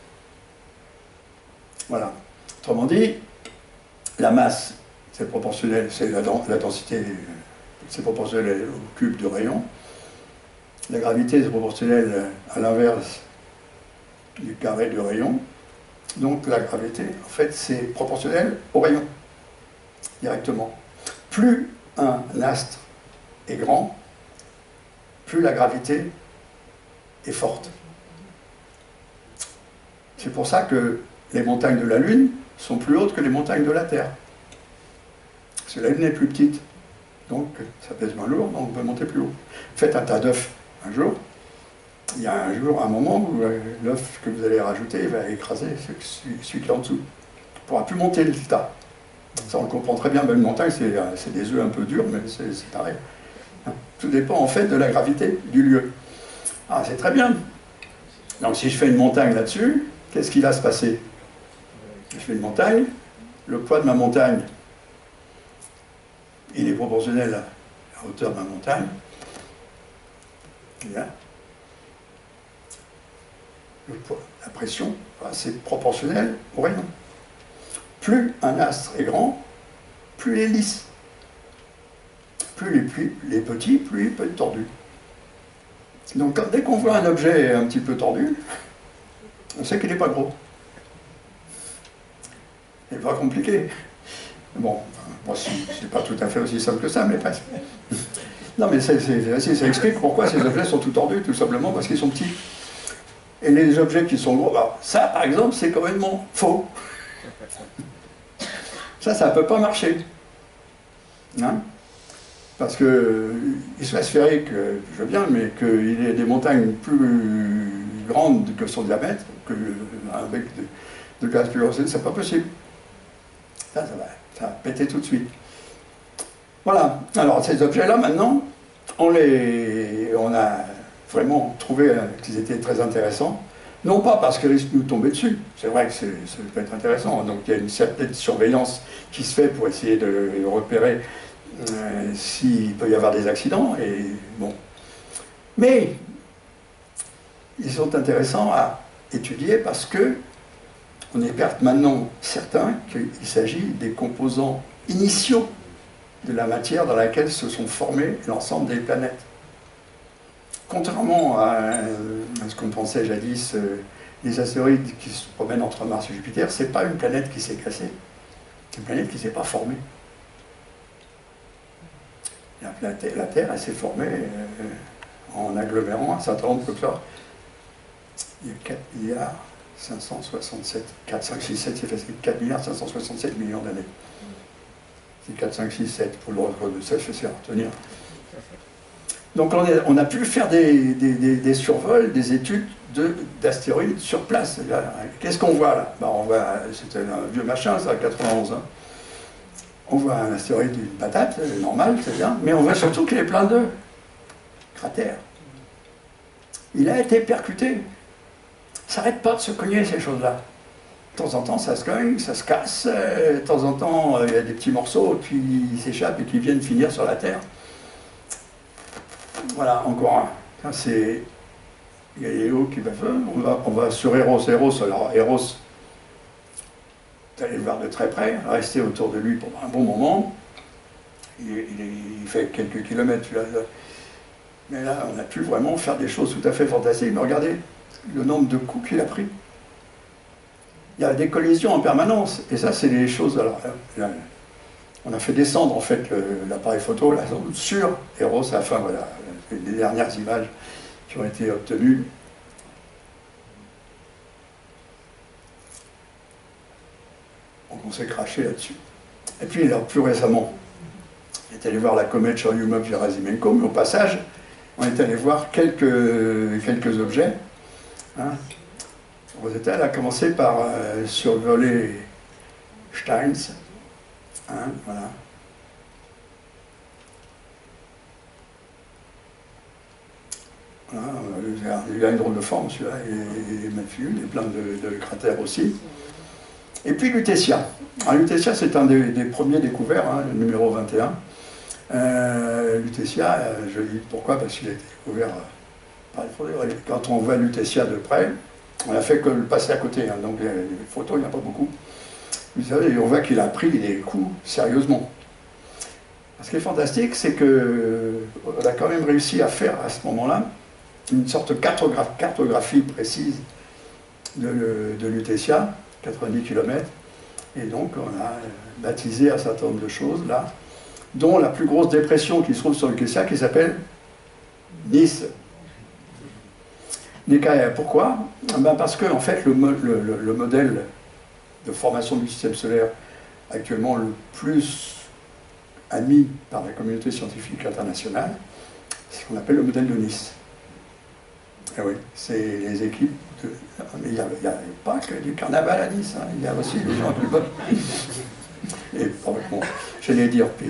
Speaker 2: Voilà. Autrement dit, la masse, c'est proportionnel, c'est la, la densité, c'est proportionnel au cube du rayon. La gravité, c'est proportionnel à l'inverse du carré du rayon. Donc la gravité, en fait, c'est proportionnel au rayon, directement. Plus un astre est grand, plus la gravité est forte. C'est pour ça que les montagnes de la Lune sont plus hautes que les montagnes de la Terre. Parce que la Lune est plus petite, donc ça pèse moins lourd, donc on peut monter plus haut. Faites un tas d'œufs un jour, il y a un jour, un moment où l'œuf que vous allez rajouter va écraser celui, celui qui est en dessous. On ne pourra plus monter le tas. Ça on le comprend très bien, ben, une montagne c'est des œufs un peu durs, mais c'est pareil. Tout dépend en fait de la gravité du lieu. Ah, c'est très bien. Donc si je fais une montagne là-dessus, qu'est-ce qui va se passer? Je fais une montagne, le poids de ma montagne, il est proportionnel à la hauteur de ma montagne. Là. Le poids, la pression, c'est proportionnel au rayon. Plus un astre est grand, plus il est lisse. Plus les, plus les petits, plus il peut être tordu. Donc dès qu'on voit un objet un petit peu tordu, on sait qu'il n'est pas gros. Il n'est pas compliqué. Bon, bon c'est pas tout à fait aussi simple que ça, mais presque. Non, mais c'est, c'est, c'est, ça explique pourquoi ces objets sont tout tordus, tout simplement parce qu'ils sont petits. Et les objets qui sont gros, bah, ça par exemple, c'est complètement faux. Ça, ça ne peut pas marcher. Hein? Parce qu'il soit sphérique, je veux bien, mais qu'il y ait des montagnes plus grandes que son diamètre, avec de, de gaz plus gros, c'est pas possible. Ça, ça va, ça va péter tout de suite. Voilà. Alors, ces objets-là, maintenant, on, les, on a vraiment trouvé qu'ils étaient très intéressants. Non pas parce qu'ils risquent de nous tomber dessus. C'est vrai que ça peut être intéressant. Donc, il y a une certaine surveillance qui se fait pour essayer de repérer Euh, s'il peut y avoir des accidents, et bon. Mais ils sont intéressants à étudier parce que on est maintenant certain qu'il s'agit des composants initiaux de la matière dans laquelle se sont formées l'ensemble des planètes. Contrairement à, à ce qu'on pensait jadis, euh, les astéroïdes qui se promènent entre Mars et Jupiter, c'est pas une planète qui s'est cassée, c'est une planète qui ne s'est pas formée. La Terre, la Terre elle s'est formée euh, en agglomérant un certain nombre comme ça. Il y a quatre milliards cinq cent soixante-sept, quatre, cinq, six, sept, c'est facile, quatre milliards cinq cent soixante-sept millions d'années. C'est quatre, cinq, six, sept, pour le retenir, ça c'est à retenir. Donc on, est, on a pu faire des, des, des, des survols, des études d'astéroïdes sur place. Qu'est-ce qu'on voit là? Ben, on voit, c'était un vieux machin, ça, quatre-vingt-onze. Hein. On voit un astéroïde d'une patate, normal, c'est bien, mais on voit surtout qu'il est plein de cratères. Il a été percuté. Ça n'arrête pas de se cogner, ces choses-là. De temps en temps, ça se cogne, ça se casse. De temps en temps, il y a des petits morceaux qui s'échappent et qui viennent finir sur la Terre. Voilà, encore un. Ça, c'est Galileo qui va faire. On va, on va sur Eros. Eros, alors Eros, vous allez le voir de très près, rester autour de lui pendant un bon moment. Il, il, il fait quelques kilomètres. Là, là. Mais là, on a pu vraiment faire des choses tout à fait fantastiques. Mais regardez le nombre de coups qu'il a pris. Il y a des collisions en permanence. Et ça, c'est des choses... Alors, là, on a fait descendre, en fait, l'appareil photo là, sur Eros. Enfin, voilà, les dernières images qui ont été obtenues. Donc, on s'est craché là-dessus. Et puis, alors, plus récemment, on est allé voir la comète Churyumov-Gerasimenko, mais au passage, on est allé voir quelques, quelques objets. Hein. Rosetta a commencé par euh, survoler Steins. Hein, voilà. Voilà, il a une drôle de forme celui-là, et Matthew, il est plein de, de cratères aussi. Et puis Lutetia. Alors, Lutetia, c'est un des, des premiers découverts, hein, le numéro vingt et un. Euh, Lutetia, je dis pourquoi, parce qu'il a été découvert euh, par les photos. Quand on voit Lutetia de près, on n'a fait que le passer à côté, hein, donc les, les photos, il n'y en a pas beaucoup. Vous savez, on voit qu'il a pris des coups sérieusement. Ce qui est fantastique, c'est qu'on a quand même réussi à faire à ce moment-là une sorte de cartographie, cartographie précise de, de Lutetia, quatre-vingt-dix kilomètres, et donc on a baptisé un certain nombre de choses là, dont la plus grosse dépression qui se trouve sur Lutetia, qui s'appelle Nice. Nikaia. Pourquoi? Ben parce que en fait, le, le, le, le modèle de formation du système solaire actuellement le plus admis par la communauté scientifique internationale, c'est ce qu'on appelle le modèle de Nice. Et oui, c'est les équipes de... Mais il n'y a, a pas que du carnaval à Nice, hein. Il y a aussi des gens qui votent. Et bon, j'allais dire pire.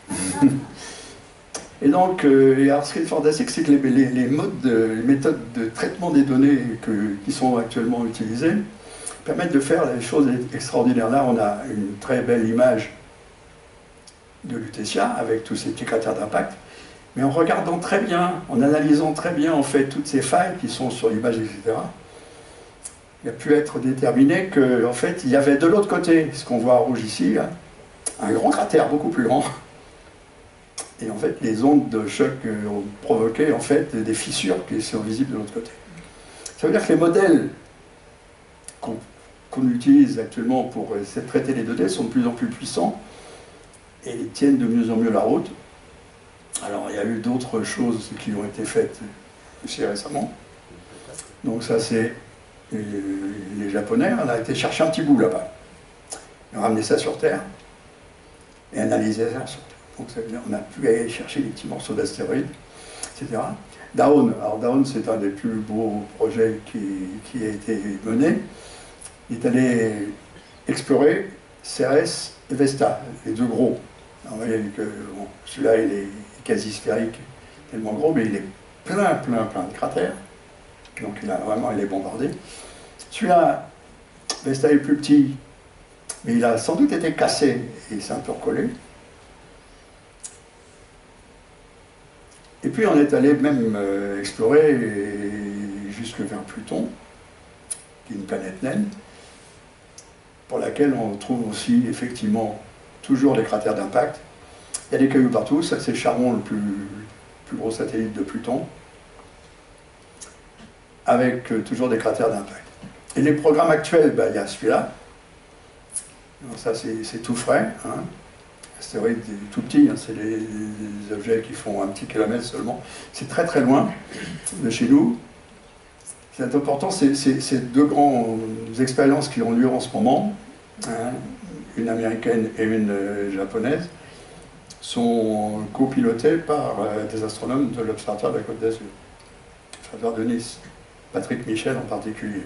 Speaker 2: Et donc, euh, et alors, ce qui est fantastique, c'est que les, les, les, modes de, les méthodes de traitement des données que, qui sont actuellement utilisées permettent de faire des choses extraordinaires. Là, on a une très belle image de Lutetia avec tous ces petits cratères d'impact, mais en regardant très bien, en analysant très bien en fait toutes ces failles qui sont sur l'image, et cetera, il a pu être déterminé qu'en fait, il y avait de l'autre côté, ce qu'on voit en rouge ici, là, un grand cratère beaucoup plus grand. Et en fait, les ondes de choc ont provoqué en fait des fissures qui sont visibles de l'autre côté. Ça veut dire que les modèles qu'on qu'on utilise actuellement pour essayer de traiter les données sont de plus en plus puissants et tiennent de mieux en mieux la route. Alors, il y a eu d'autres choses qui ont été faites aussi récemment. Donc ça, c'est les, les Japonais. On a été chercher un petit bout là-bas. Ils ont ramené ça sur Terre et analysé ça sur Terre. Donc ça veut dire qu'on a pu aller chercher des petits morceaux d'astéroïdes, et cetera. Dawn, alors Dawn, c'est un des plus beaux projets qui, qui a été mené. Il est allé explorer Cérès et Vesta, les deux gros. Alors, vous voyez que bon, celui-là, il est quasi sphérique, tellement gros, mais il est plein, plein, plein de cratères. Donc il a vraiment, il est bombardé. Celui-là, Vesta est plus petit, mais il a sans doute été cassé et c'est un peu recollé. Et puis on est allé même euh, explorer jusque vers Pluton, qui est une planète naine, pour laquelle on trouve aussi effectivement toujours des cratères d'impact. Il y a des cailloux partout, ça c'est Charon, le plus, le plus gros satellite de Pluton, avec euh, toujours des cratères d'impact. Et les programmes actuels, bah, il y a celui-là, ça c'est tout frais, hein. Astéroïde tout petit, hein, c'est des, des objets qui font un petit kilomètre seulement. C'est très très loin de chez nous. C'est important, c'est ces deux grandes expériences qui ont lieu en ce moment, hein, une américaine et une euh, japonaise, sont copilotés par euh, des astronomes de l'Observatoire de la Côte d'Azur, l'Observatoire de Nice, Patrick Michel en particulier.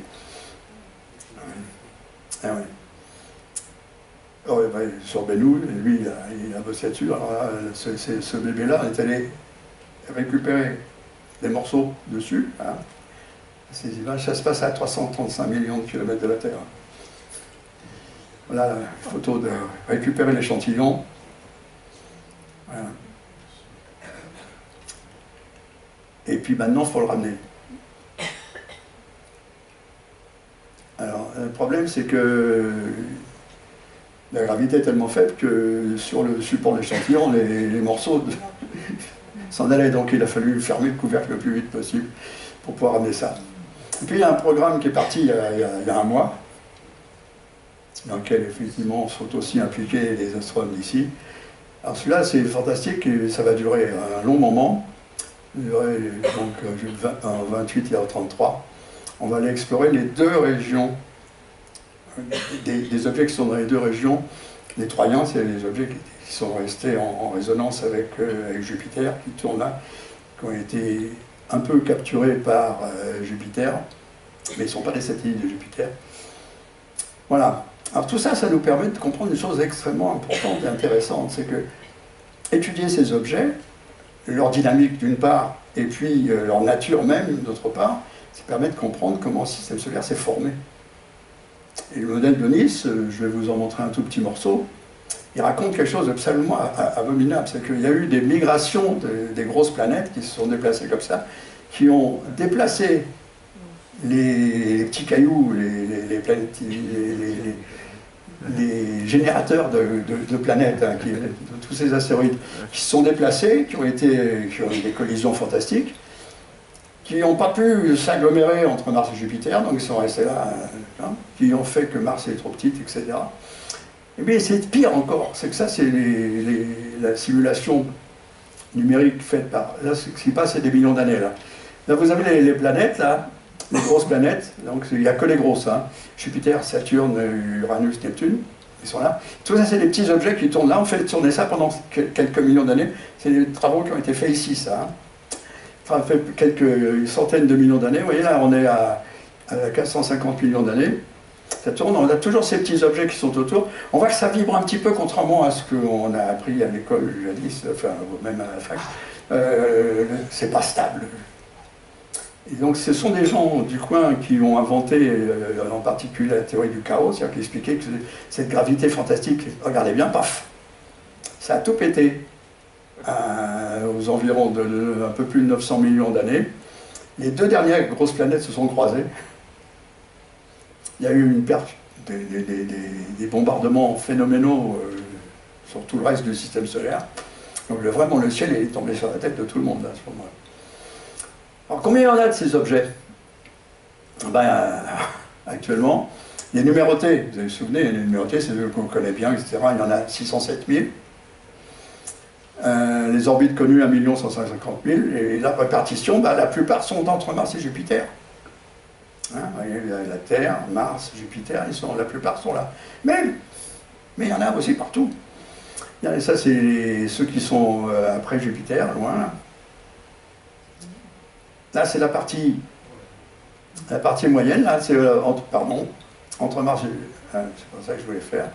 Speaker 2: Ah oui. Oh, et ben, sur Bennu, lui, il a, il a bossé là-dessus. Alors là, ce, ce, ce bébé-là est allé récupérer des morceaux dessus. Hein. Ces images, ça se passe à trois cent trente-cinq millions de kilomètres de la Terre. Voilà la photo de récupérer l'échantillon. Voilà. Et puis maintenant, il faut le ramener. Alors, le problème, c'est que la gravité est tellement faible que sur le support de l'échantillon, les, les morceaux s'en allaient. Donc, il a fallu fermer le couvercle le plus vite possible pour pouvoir ramener ça. Et puis, il y a un programme qui est parti il y a, il y a, il y a un mois, dans lequel, effectivement, sont aussi impliqués les astronomes d'ici. Alors, celui-là, c'est fantastique et ça va durer un long moment. Il va durer, donc, en vingt-huit et en trente-trois. On va aller explorer les deux régions, des, des objets qui sont dans les deux régions. Les Troyens, c'est les objets qui sont restés en, en résonance avec, euh, avec Jupiter, qui tournent là, qui ont été un peu capturés par euh, Jupiter, mais ils ne sont pas des satellites de Jupiter. Voilà. Alors tout ça, ça nous permet de comprendre une chose extrêmement importante et intéressante, c'est que étudier ces objets, leur dynamique d'une part, et puis euh, leur nature même d'autre part, ça permet de comprendre comment le système solaire s'est formé. Et le modèle de Nice, je vais vous en montrer un tout petit morceau, il raconte quelque chose d'absolument abominable, c'est qu'il y a eu des migrations de, des grosses planètes qui se sont déplacées comme ça, qui ont déplacé les, les petits cailloux, les, les, les, planètes, les, les, les générateurs de, de, de planètes, hein, qui, de tous ces astéroïdes, qui se sont déplacés, qui ont, été, qui ont eu des collisions fantastiques, qui n'ont pas pu s'agglomérer entre Mars et Jupiter, donc ils sont restés là, hein, qui ont fait que Mars est trop petite, et cetera. Et bien c'est pire encore, c'est que ça c'est les, les, la simulation numérique faite par... Là, ce qui passe, c'est des millions d'années, là. Là, vous avez les, les planètes, là, les grosses planètes, donc il n'y a que les grosses, hein. Jupiter, Saturne, Uranus, Neptune, ils sont là. Tout ça, c'est des petits objets qui tournent là, on fait tourner ça pendant quelques millions d'années. C'est des travaux qui ont été faits ici, ça, hein. Enfin, fait quelques centaines de millions d'années. Vous voyez, là, on est à, à quatre cent cinquante millions d'années. Ça tourne, on a toujours ces petits objets qui sont autour. On voit que ça vibre un petit peu, contrairement à ce qu'on a appris à l'école jadis, enfin, même à la fac. Euh, c'est pas stable. Et donc, ce sont des gens du coin qui ont inventé, euh, en particulier, la théorie du chaos, c'est-à-dire qui expliquait que cette gravité fantastique, regardez bien, paf, ça a tout pété. À, aux environs de, de un peu plus de neuf cents millions d'années. Les deux dernières grosses planètes se sont croisées. Il y a eu une perte, des, des, des, des bombardements phénoménaux euh, sur tout le reste du système solaire. Donc le, vraiment le ciel est tombé sur la tête de tout le monde à ce moment-là. Alors combien il y en a de ces objets? Ben, euh, actuellement, les numérotés, vous vous souvenez, les numérotés, c'est ceux qu'on connaît bien, et cetera. Il y en a six cent sept mille. Euh, les orbites connues, un million cent cinquante mille, et la répartition, bah, la plupart sont entre Mars et Jupiter. Hein, vous voyez, la Terre, Mars, Jupiter, ils sont, la plupart sont là. Mais, mais il y en a aussi partout. Et ça, c'est ceux qui sont euh, après Jupiter, loin. Là, c'est la partie, la partie moyenne, là, c'est euh, entre, pardon, entre Mars et... Hein, c'est pas ça que je voulais faire.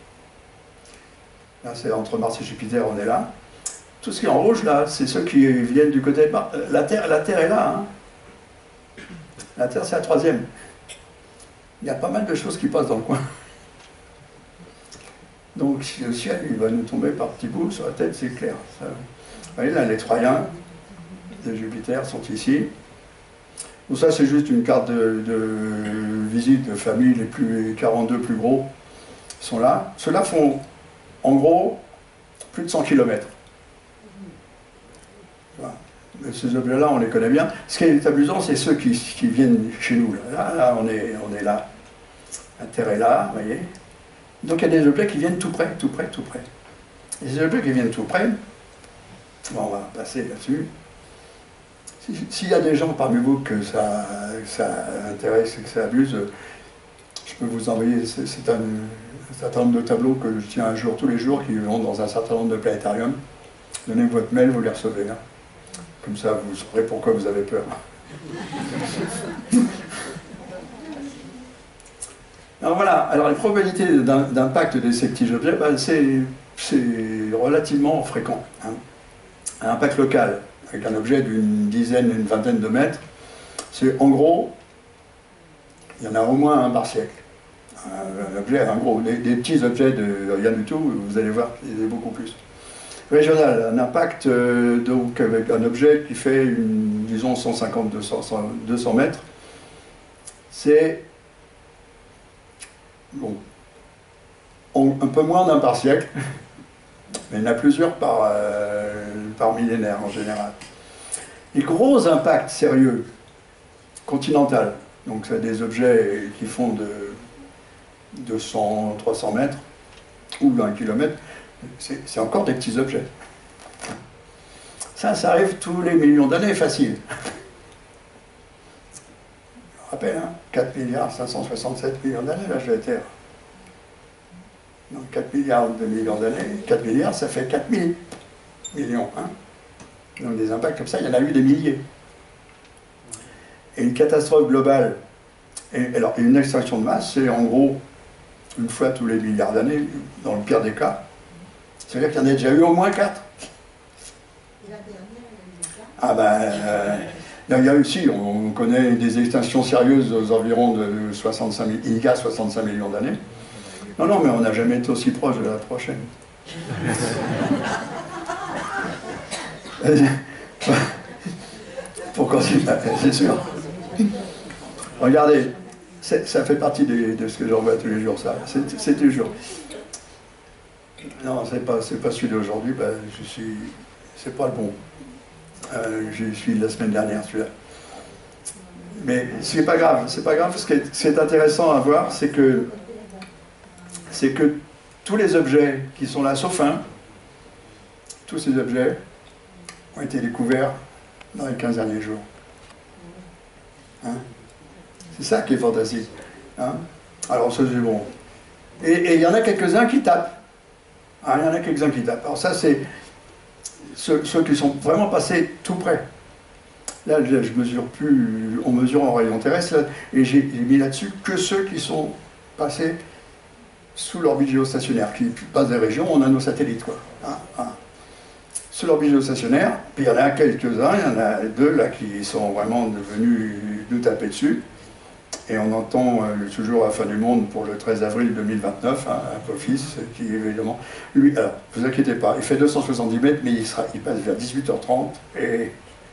Speaker 2: Là, c'est entre Mars et Jupiter, on est là. Tout ce qui est en rouge, là, c'est ceux qui viennent du côté de Mars. La Terre, la Terre est là. Hein. La Terre, c'est la troisième. Il y a pas mal de choses qui passent dans le coin. Donc, si le ciel, il va nous tomber par petits bouts sur la tête, c'est clair. Ça. Vous voyez, là, les Troyens de Jupiter sont ici. Donc ça, c'est juste une carte de, de visite de famille. Les, plus, les quarante-deux plus gros sont là. Ceux-là font, en gros, plus de cent kilomètres. Ces objets-là, on les connaît bien. Ce qui est amusant, c'est ceux qui, qui viennent chez nous. Là, là on, est, on est là. La Terre est là, vous voyez. Donc il y a des objets qui viennent tout près, tout près, tout près. Et ces objets qui viennent tout près, bon, on va passer là-dessus. S'il y a des gens parmi vous que ça, ça intéresse et que ça abuse, je peux vous envoyer, c'est un, un certain nombre de tableaux que je tiens à jour tous les jours, qui vont dans un certain nombre de planétariums. Donnez votre mail, vous les recevez. Hein. Comme ça, vous saurez pourquoi vous avez peur. Alors voilà, alors les probabilités d'impact de ces petits objets, ben c'est relativement fréquent. Hein. Un impact local, avec un objet d'une dizaine, une vingtaine de mètres, c'est en gros, il y en a au moins un par siècle. Un objet, en gros, des, des petits objets de rien du tout, vous allez voir, il y en a beaucoup plus. Régional, un impact euh, donc avec un objet qui fait, une, disons, cent cinquante à deux cents mètres, c'est bon, on, un peu moins d'un par siècle, mais il y en a plusieurs par, euh, par millénaire en général. Les gros impacts sérieux, continentaux, donc c'est des objets qui font de deux cents à trois cents mètres ou d'un kilomètre, c'est encore des petits objets. Ça, ça arrive tous les millions d'années, facile. Je me rappelle, hein, quatre milliards cinq cent soixante-sept millions d'années, l'âge de la Terre. Donc quatre milliards de millions d'années, quatre milliards, ça fait quatre mille millions. Hein. Donc des impacts comme ça, il y en a eu des milliers. Et une catastrophe globale, et, alors, une extinction de masse, c'est en gros une fois tous les milliards d'années, dans le pire des cas. C'est-à-dire qu'il y en a déjà eu au moins quatre.
Speaker 3: Et la dernière, il y a eu ça.
Speaker 2: Ah ben, euh, il y a aussi, on connaît des extinctions sérieuses aux environs de soixante-cinq, il y a soixante-cinq millions d'années. Non, non, mais on n'a jamais été aussi proche de la prochaine. Pour continuer, c'est sûr. Regardez, ça fait partie de, de ce que j'en vois tous les jours, ça. C'est toujours. Non, c'est pas, c'est pas celui d'aujourd'hui, ben, je suis. C'est pas le bon. Euh, je suis la semaine dernière, celui-là. Mais c'est pas grave, c'est pas grave. Ce qui est, ce qui est intéressant à voir, c'est que c'est que tous les objets qui sont là, sauf un, tous ces objets ont été découverts dans les quinze derniers jours. Hein? C'est ça qui est fantastique. Hein? Alors ça c'est bon. Et il y en a quelques-uns qui tapent. Il ah, y en a quelques-uns qui tapent. Alors ça c'est ceux, ceux qui sont vraiment passés tout près. Là je, je mesure plus, on mesure en rayon terrestre, là, et j'ai mis là-dessus que ceux qui sont passés sous l'orbite géostationnaire, qui passent des régions, on a nos satellites, quoi. Hein, hein. Sous l'orbite géostationnaire, puis il y en a quelques-uns, il y en a deux là qui sont vraiment venus nous taper dessus. Et on entend euh, toujours la fin du monde pour le treize avril deux mille vingt-neuf, hein, Apophis, qui évidemment, lui, alors, ne vous inquiétez pas, il fait deux cent soixante-dix mètres, mais il, sera, il passe vers dix-huit heures trente, et,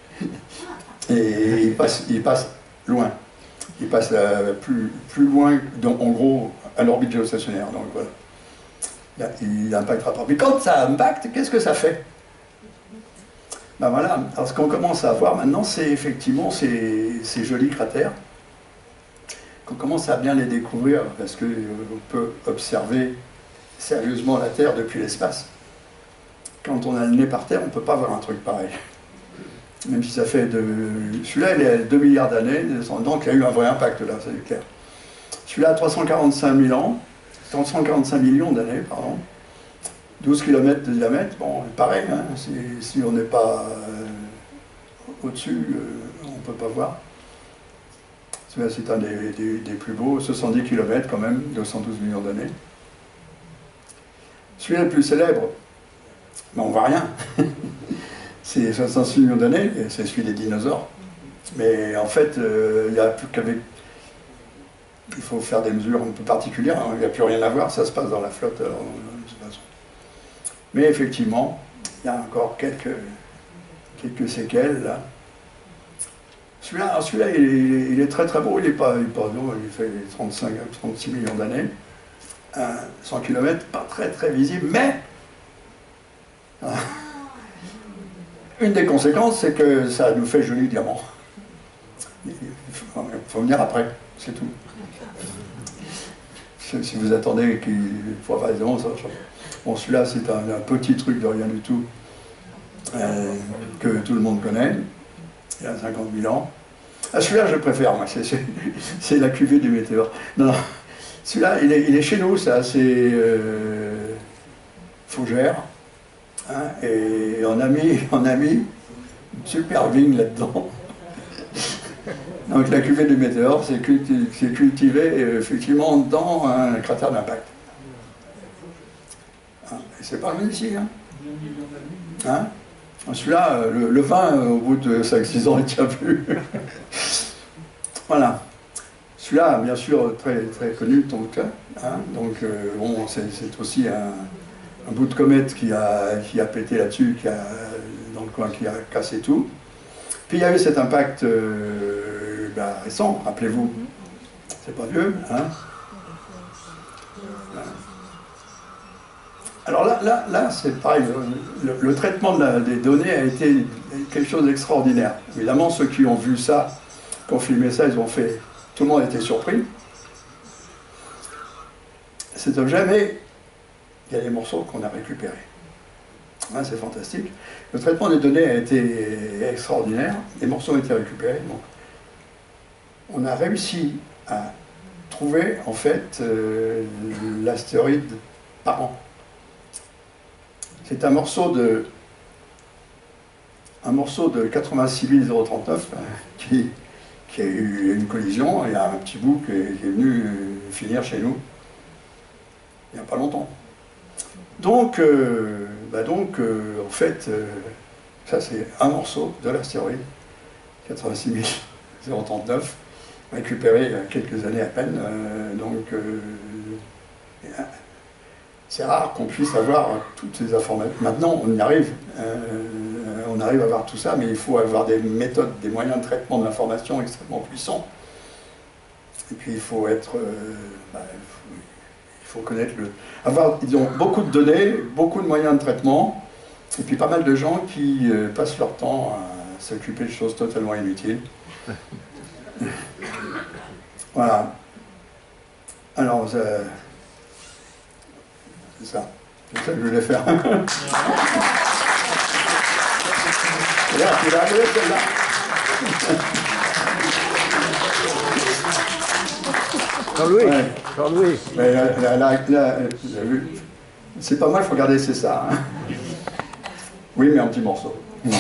Speaker 2: et il, passe, il passe loin. Il passe euh, plus, plus loin, donc, en gros, à l'orbite géostationnaire. Donc voilà, il n'impactera pas. Mais quand ça impacte, qu'est-ce que ça fait? Ben voilà, alors ce qu'on commence à voir maintenant, c'est effectivement ces, ces jolis cratères, qu'on commence à bien les découvrir, parce qu'on euh, peut observer sérieusement la Terre depuis l'espace. Quand on a le nez par terre, on ne peut pas voir un truc pareil. Même si ça fait de... Celui-là, il est à deux milliards d'années, donc il y a eu un vrai impact là, c'est clair. Celui-là a trois cent quarante-cinq mille ans, trois cent quarante-cinq millions d'années, pardon. douze kilomètres de diamètre, bon, pareil, hein, si, si on n'est pas euh, au-dessus, euh, on ne peut pas voir. Celui-là, c'est un des, des, des plus beaux, soixante-dix kilomètres quand même, deux cent douze millions d'années. Celui-là le plus célèbre, mais on ne voit rien. C'est soixante-six millions d'années, c'est celui des dinosaures. Mais en fait, euh, il n'y a plus qu'avec... Il faut faire des mesures un peu particulières, hein, il n'y a plus rien à voir, ça se passe dans la flotte. Alors, mais effectivement, il y a encore quelques, quelques séquelles là. Celui-là, celui-là il, est, il est très très beau, il n'est pas, il est pas lourd, il fait trente-cinq à trente-six millions d'années, cent kilomètres, pas très très visible, mais une des conséquences, c'est que ça nous fait joli diamant. Il faut, il faut venir après, c'est tout. Si vous attendez qu'il faut avoir des diamants, ça va changer. Bon, celui-là, c'est un, un petit truc de rien du tout, euh, que tout le monde connaît. Il y a cinquante mille ans. Ah, celui-là, je préfère, moi, c'est la cuvée du météore. Non, non. celui-là, il est, il est chez nous, c'est assez euh, fougère. Hein, et on a mis, on a mis une super vigne là-dedans. Donc la cuvée du Météore, c'est culti cultivé euh, effectivement dans un cratère d'impact. Hein, et c'est pas loin d'ici. Hein. Hein, celui-là, le, le vin, au bout de cinq six ans, il ne tient plus. Voilà. Celui-là, bien sûr, très, très connu, ton auteur. Hein, donc, euh, bon, c'est aussi un, un bout de comète qui a, qui a pété là-dessus, qui a, dans le coin, qui a cassé tout. Puis il y a eu cet impact euh, ben, récent, rappelez-vous. C'est pas vieux, hein. Alors là, là, là c'est pareil, le, le traitement de la, des données a été quelque chose d'extraordinaire. Évidemment, ceux qui ont vu ça, qui ont filmé ça, ils ont fait... Tout le monde était surpris. Cet objet, mais il y a des morceaux qu'on a récupérés. Hein, c'est fantastique. Le traitement des données a été extraordinaire. Les morceaux ont été récupérés. Donc, on a réussi à trouver, en fait, euh, l'astéroïde par an. C'est un morceau de un morceau de quatre-vingt-six mille trente-neuf euh, qui, qui a eu une collision. Il y a un petit bout qui est, qui est venu finir chez nous il n'y a pas longtemps. Donc, euh, bah donc euh, en fait, euh, ça c'est un morceau de l'astéroïde quatre-vingt-six mille trente-neuf, récupéré il y a quelques années à peine. Euh, donc, euh, c'est rare qu'on puisse avoir toutes ces informations. Maintenant, on y arrive. Euh, on arrive à avoir tout ça, mais il faut avoir des méthodes, des moyens de traitement de l'information extrêmement puissants. Et puis, il faut être... Euh, bah, il faut connaître le... Avoir, disons, beaucoup de données, beaucoup de moyens de traitement, et puis pas mal de gens qui euh, passent leur temps à s'occuper de choses totalement inutiles. Voilà. Alors, ça... c'est ça. C'est ça que je voulais faire. Regarde, tu l'as arrivé celle-là.
Speaker 4: Jean-Louis,
Speaker 2: Ouais.
Speaker 4: Jean-Louis.
Speaker 2: Mais là, là, là, là, c'est pas mal, il faut regarder, c'est ça. Hein. Oui, mais un petit morceau.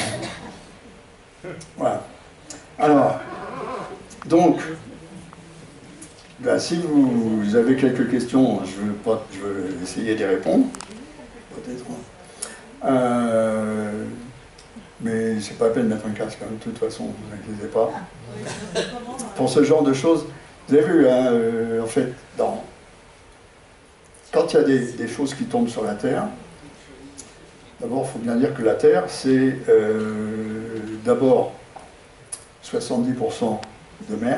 Speaker 2: Voilà. Alors, donc, ben, si vous avez quelques questions, je veux, pas, je veux essayer d'y répondre. Peut-être. Euh, mais c'est pas la peine de mettre un casque, hein, de toute façon, ne vous inquiétez pas. Pour ce genre de choses, vous avez vu, hein, euh, en fait, dans, quand il y a des, des choses qui tombent sur la Terre, d'abord, il faut bien dire que la Terre, c'est euh, d'abord soixante-dix pour cent de mer,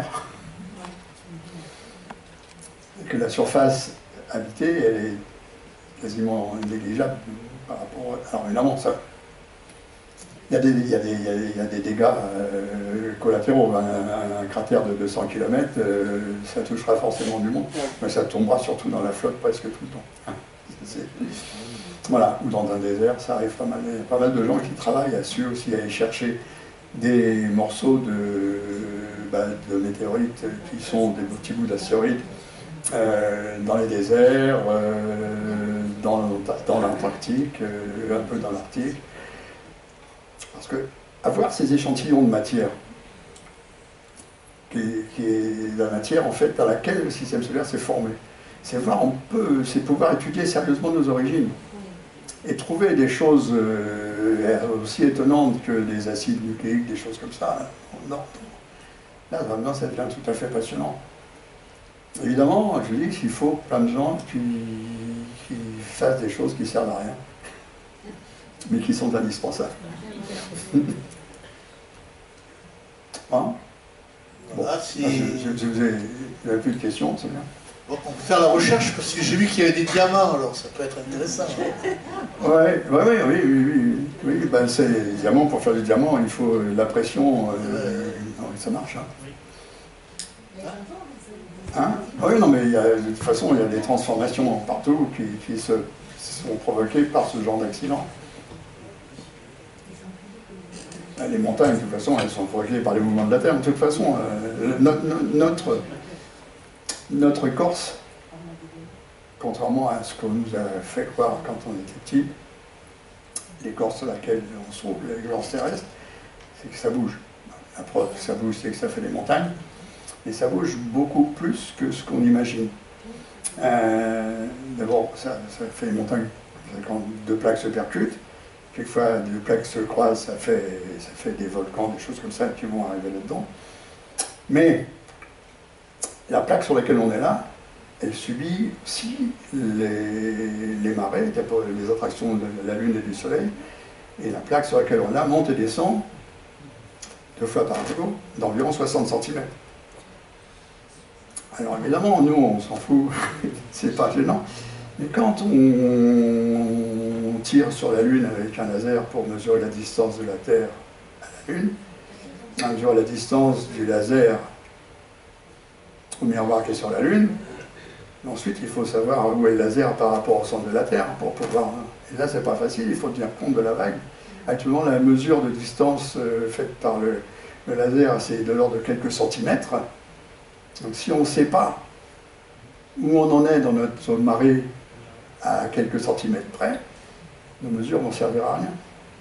Speaker 2: et que la surface habitée, elle est quasiment négligeable par rapport à... Alors évidemment, ça... Il y, a des, il, y a des, il y a des dégâts euh, collatéraux. Un, un, un cratère de deux cents kilomètres, euh, ça touchera forcément du monde, mais ça tombera surtout dans la flotte presque tout le temps. Voilà, ou dans un désert, ça arrive pas mal. Il y a pas mal de gens qui travaillent à su aussi aller chercher des morceaux de, bah, de météorites qui sont des petits bouts d'astéroïdes euh, dans les déserts, euh, dans, dans l'Antarctique, euh, un peu dans l'Arctique. Parce que avoir ces échantillons de matière, qui est, qui est la matière en fait à laquelle le système solaire s'est formé, c'est voir, on peut, c'est pouvoir étudier sérieusement nos origines et trouver des choses euh, aussi étonnantes que des acides nucléiques, des choses comme ça. Non. Là, vraiment, ça devient tout à fait passionnant. Évidemment, je dis qu'il faut plein de gens qui, qui fassent des choses qui servent à rien, mais qui sont indispensables. Hein? Bon,
Speaker 1: Voilà, si...
Speaker 2: je, je, je vous ai, vous avez plus de questions, c'est bien.
Speaker 1: Bon, on peut faire la recherche parce que j'ai vu qu'il y avait des diamants, alors ça peut être intéressant.
Speaker 2: Ouais, ouais, ouais, oui, oui, oui, oui. Ben, c'est les diamants, pour faire des diamants, il faut la pression, euh, non, ça marche. Hein. Hein? Oui, non, mais il y a, de toute façon, il y a des transformations partout qui, qui se sont provoquées par ce genre d'accident. Les montagnes, de toute façon, elles sont provoquées par les mouvements de la Terre. De toute façon, euh, notre, notre, notre écorce contrairement à ce qu'on nous a fait croire quand on était petit, l'écorce sur laquelle on se trouve, l'écorce terrestre, c'est que ça bouge. La preuve que ça bouge, c'est que ça fait des montagnes, et ça bouge beaucoup plus que ce qu'on imagine. Euh, D'abord, ça, ça fait des montagnes, quand deux plaques se percutent, quelquefois deux plaques se croisent, ça fait, ça fait des volcans, des choses comme ça qui vont arriver là-dedans. Mais la plaque sur laquelle on est là, elle subit aussi les, les marées, les attractions de la Lune et du Soleil, et la plaque sur laquelle on est là monte et descend deux fois par jour d'environ soixante centimètres. Alors évidemment, nous, on s'en fout, c'est pas gênant, mais quand on tire sur la Lune avec un laser pour mesurer la distance de la Terre à la Lune, on mesure la distance du laser au miroir qui est sur la Lune. Ensuite, il faut savoir où est le laser par rapport au centre de la Terre pour pouvoir... Et là, c'est pas facile, il faut tenir compte de la vague. Actuellement, la mesure de distance euh, faite par le, le laser, c'est de l'ordre de quelques centimètres. Donc si on ne sait pas où on en est dans notre zone marée à quelques centimètres près, nos mesures vont servir à rien.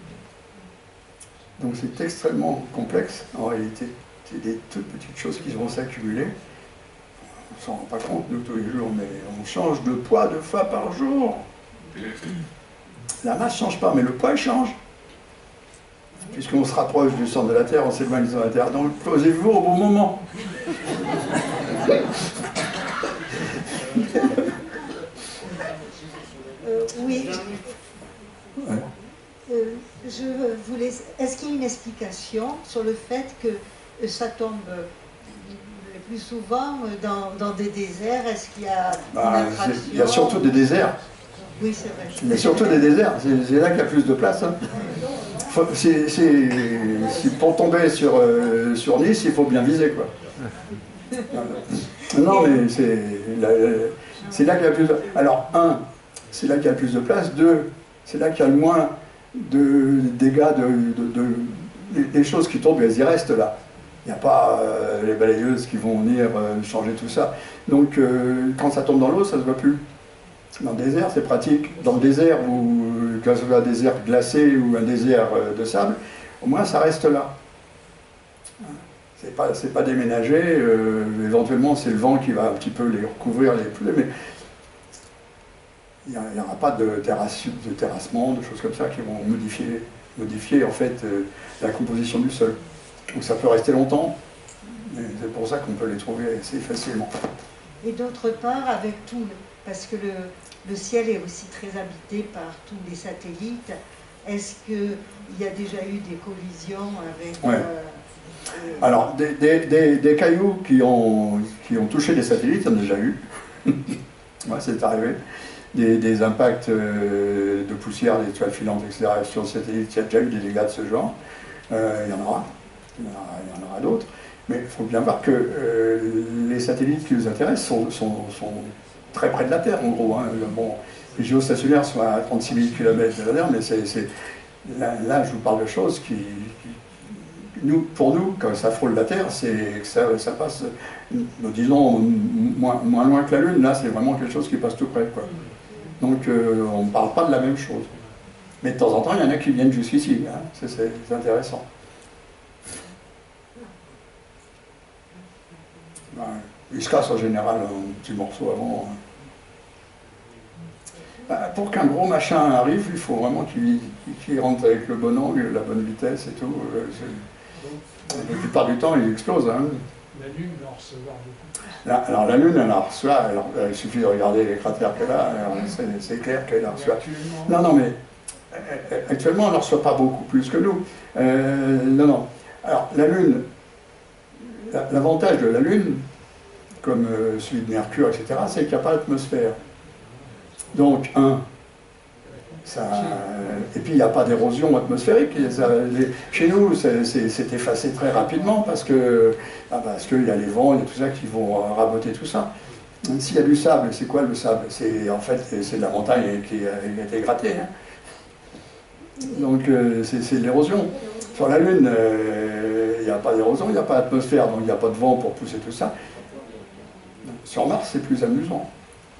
Speaker 2: Donc c'est extrêmement complexe en réalité. C'est des toutes petites choses qui vont s'accumuler. On ne s'en rend pas compte, nous, tous les jours, mais on change de poids deux fois par jour. La masse ne change pas, mais le poids, il change. Puisqu'on se rapproche du centre de la Terre, on s'éloigne du centre de la Terre. Donc, posez-vous au bon moment.
Speaker 3: Euh, oui.
Speaker 2: Ouais.
Speaker 3: Euh, je voulais. Est-ce qu'il y a une explication sur le fait que euh, ça tombe euh, le plus souvent euh, dans, dans des déserts? Est-ce qu'il y a
Speaker 2: Bah,
Speaker 3: une attraction?
Speaker 2: il y a surtout des déserts.
Speaker 3: Oui, c'est vrai.
Speaker 2: Il y a surtout des déserts. C'est là qu'il y a plus de place. Hein. Faut, c'est, c'est, c'est pour tomber sur, euh, sur Nice, il faut bien viser, quoi. Non, mais c'est là, c'est là qu'il y a plus de... Alors, un, c'est là qu'il y a le plus de place. Deux, c'est là qu'il y a le moins de dégâts, de, de, de, de les choses qui tombent, elles y restent là. Il n'y a pas euh, les balayeuses qui vont venir euh, changer tout ça. Donc, euh, quand ça tombe dans l'eau, ça ne se voit plus. Dans le désert, c'est pratique. Dans le désert, ou que ce soit un désert glacé ou un désert euh, de sable, au moins ça reste là. C'est pas, c'est pas déménagé. Euh, éventuellement, c'est le vent qui va un petit peu les recouvrir, les pluies, mais il n'y aura pas de, terrasse, de terrassement, de choses comme ça qui vont modifier, modifier en fait euh, la composition du sol. Donc ça peut rester longtemps, mais c'est pour ça qu'on peut les trouver assez facilement.
Speaker 3: Et d'autre part, avec tout, le, parce que le, le ciel est aussi très habité par tous les satellites, est-ce qu'il y a déjà eu des collisions avec...
Speaker 2: Ouais.
Speaker 3: Euh, euh,
Speaker 2: Alors, des, des, des, des cailloux qui ont, qui ont touché des satellites, il y en a déjà eu. Ouais, c'est arrivé. Des, des impacts euh, de poussière, des toiles filantes, et cetera sur le satellite, il y a déjà eu des dégâts de ce genre. Euh, il y en aura. Il y en aura, il y en aura d'autres. Mais il faut bien voir que euh, les satellites qui nous intéressent sont, sont, sont très près de la Terre, en gros. Hein. Bon, les géostationnaires sont à trente-six mille kilomètres de la Terre, mais c'est, c'est, là, là, je vous parle de choses qui... qui nous, pour nous, quand ça frôle la Terre, c'est que ça, ça passe, nous disons, moins, moins loin que la Lune. Là, c'est vraiment quelque chose qui passe tout près, quoi. Donc, euh, on ne parle pas de la même chose. Mais de temps en temps, il y en a qui viennent jusqu'ici. Hein. C'est, c'est intéressant. Ouais. Ils se cassent en général un petit morceau avant. Hein. Bah, pour qu'un gros machin arrive, il faut vraiment qu'il, qu'il rentre avec le bon angle, la bonne vitesse et tout. La plupart du temps, il explose. Hein.
Speaker 5: La Lune va en recevoir beaucoup.
Speaker 2: Là, alors la Lune, elle en reçoit, alors, il suffit de regarder les cratères qu'elle a, alors, c'est, c'est clair qu'elle en reçoit. Non, non, mais actuellement, elle ne reçoit pas beaucoup plus que nous. Euh, non, non. Alors, la Lune, l'avantage de la Lune, comme euh, celui de Mercure, et cetera, c'est qu'il n'y a pas d'atmosphère. Donc, un, ça, et puis il n'y a pas d'érosion atmosphérique. Ça, les, chez nous, c'est, c'est, c'est effacé très rapidement parce que ah, parce qu'il y a les vents, il y a tout ça qui vont raboter tout ça. S'il y a du sable, c'est quoi le sable? C'est en fait c'est de la montagne qui a, qui a été grattée. Hein. Donc euh, c'est, c'est de l'érosion. Sur la Lune, euh, il n'y a pas d'érosion, il n'y a pas d'atmosphère, donc il n'y a pas de vent pour pousser tout ça. Sur Mars, c'est plus amusant.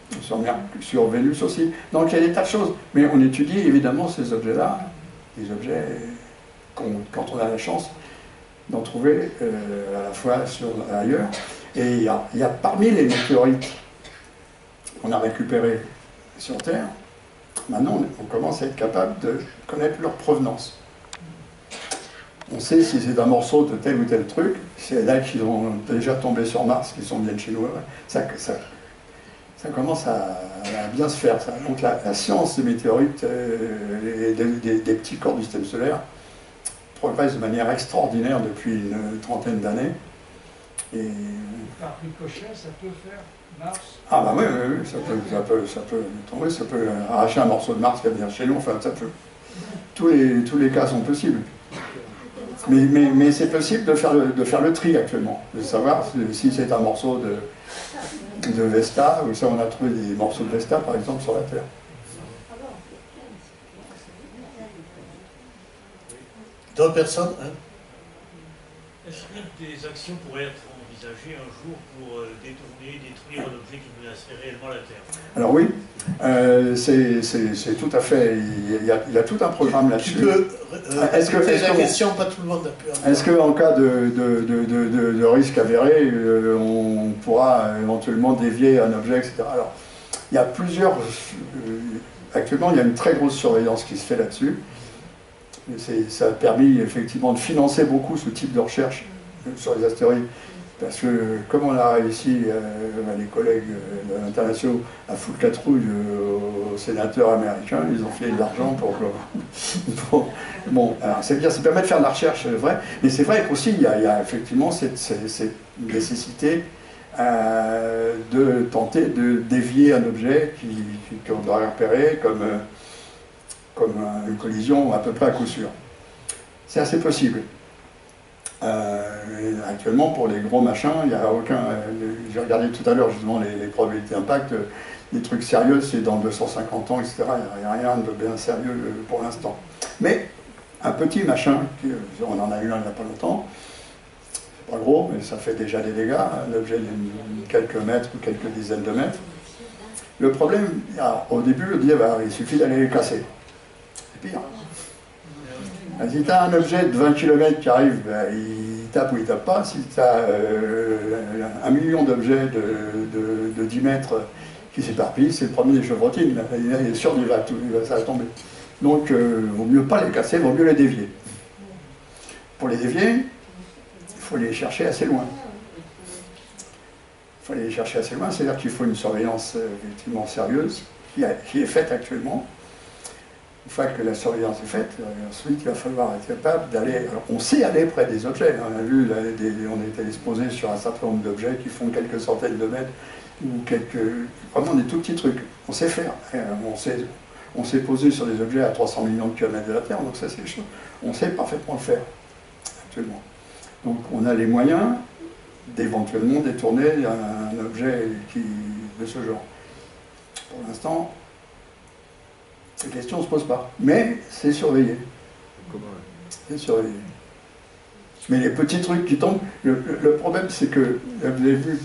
Speaker 2: sur, sur Vénus aussi. Donc il y a des tas de choses. Mais on étudie évidemment ces objets-là, des objets qu'on, quand on a la chance d'en trouver euh, à la fois sur, ailleurs. Et il y, a, il y a parmi les météorites qu'on a récupérés sur Terre, maintenant on commence à être capable de connaître leur provenance. On sait si c'est un morceau de tel ou tel truc, c'est là qu'ils ont déjà tombé sur Mars, qui sont bien chinois, ça, ça, ça commence à, à bien se faire. Ça. Donc la, la science des météorites euh, et des, des, des petits corps du système solaire progresse de manière extraordinaire depuis une trentaine d'années. Et...
Speaker 5: Par ricochet, ça peut faire Mars?
Speaker 2: Ah bah oui, oui, oui ça, peut, ça, peut, ça peut tomber, ça peut arracher un morceau de Mars qui va venir chez nous, enfin ça peut. Tous les, tous les cas sont possibles. Mais, mais, mais c'est possible de faire, le, de faire le tri actuellement, de savoir si c'est un morceau de, de Vesta, ou ça on a trouvé des morceaux de Vesta par exemple sur la Terre.
Speaker 1: D'autres personnes hein?
Speaker 6: Est-ce que des actions pourraient être envisagées un jour pour euh, détourner, détruire un objet qui menacerait réellement la Terre?
Speaker 2: Alors oui, euh, c'est tout à fait, il y, a, il y a tout un programme là-dessus.
Speaker 1: Tu peux euh, est-ce que, est-ce la que question, on, pas tout le monde a pu.
Speaker 2: Est-ce qu'en cas de, de, de, de, de, de risque avéré, euh, on pourra éventuellement dévier un objet, et cetera. Alors, il y a plusieurs, euh, actuellement il y a une très grosse surveillance qui se fait là-dessus. Ça a permis effectivement de financer beaucoup ce type de recherche sur les astéroïdes, parce que comme on a réussi, euh, les collègues euh, internationaux, à foutre la trouille euh, aux sénateurs américains, ils ont fait de l'argent pour, pour... Bon, alors c'est bien, ça permet de faire de la recherche, vrai, mais c'est vrai qu'aussi il y, a, il y a effectivement cette, cette, cette nécessité euh, de tenter de dévier un objet qu'on doit repérer comme... Euh, comme une collision à peu près à coup sûr. C'est assez possible. Euh, actuellement, pour les gros machins, il n'y a aucun... Euh, J'ai regardé tout à l'heure justement les, les probabilités d'impact, euh, les trucs sérieux, c'est dans deux cent cinquante ans, et cetera. Il n'y a rien de bien sérieux euh, pour l'instant. Mais un petit machin, qui, on en a eu un il n'y a pas longtemps, c'est pas gros, mais ça fait déjà des dégâts, un objet de quelques mètres ou quelques dizaines de mètres. Le problème, alors, au début, on dit, bah, il suffit d'aller les casser. Pire. Si tu as un objet de vingt kilomètres qui arrive, ben, il tape ou il tape pas. Si tu as euh, un million d'objets de, de, de dix mètres qui s'éparpillent, c'est le premier des chevrotines. Il est sûr qu'il va, va, ça va tomber. Donc, il euh, vaut mieux pas les casser, il vaut mieux les dévier. Pour les dévier, il faut les chercher assez loin. Il faut les chercher assez loin, c'est-à-dire qu'il faut une surveillance euh, effectivement sérieuse, qui, a, qui est faite actuellement. Une fois que la surveillance est faite, ensuite il va falloir être capable d'aller... Alors on sait aller près des objets, on a vu, là, des, on a été exposé sur un certain nombre d'objets qui font quelques centaines de mètres, ou quelques... vraiment des tout petits trucs. On sait faire, on sait, on s'est posé sur des objets à trois cents millions de kilomètres de la Terre, donc ça c'est chaud. On sait parfaitement le faire, actuellement. Donc on a les moyens d'éventuellement détourner un, un objet qui, de ce genre. Pour l'instant, ces questions ne se posent pas, mais c'est surveillé. C'est surveillé. Mais les petits trucs qui tombent, le, le, le problème c'est que, vous avez vu,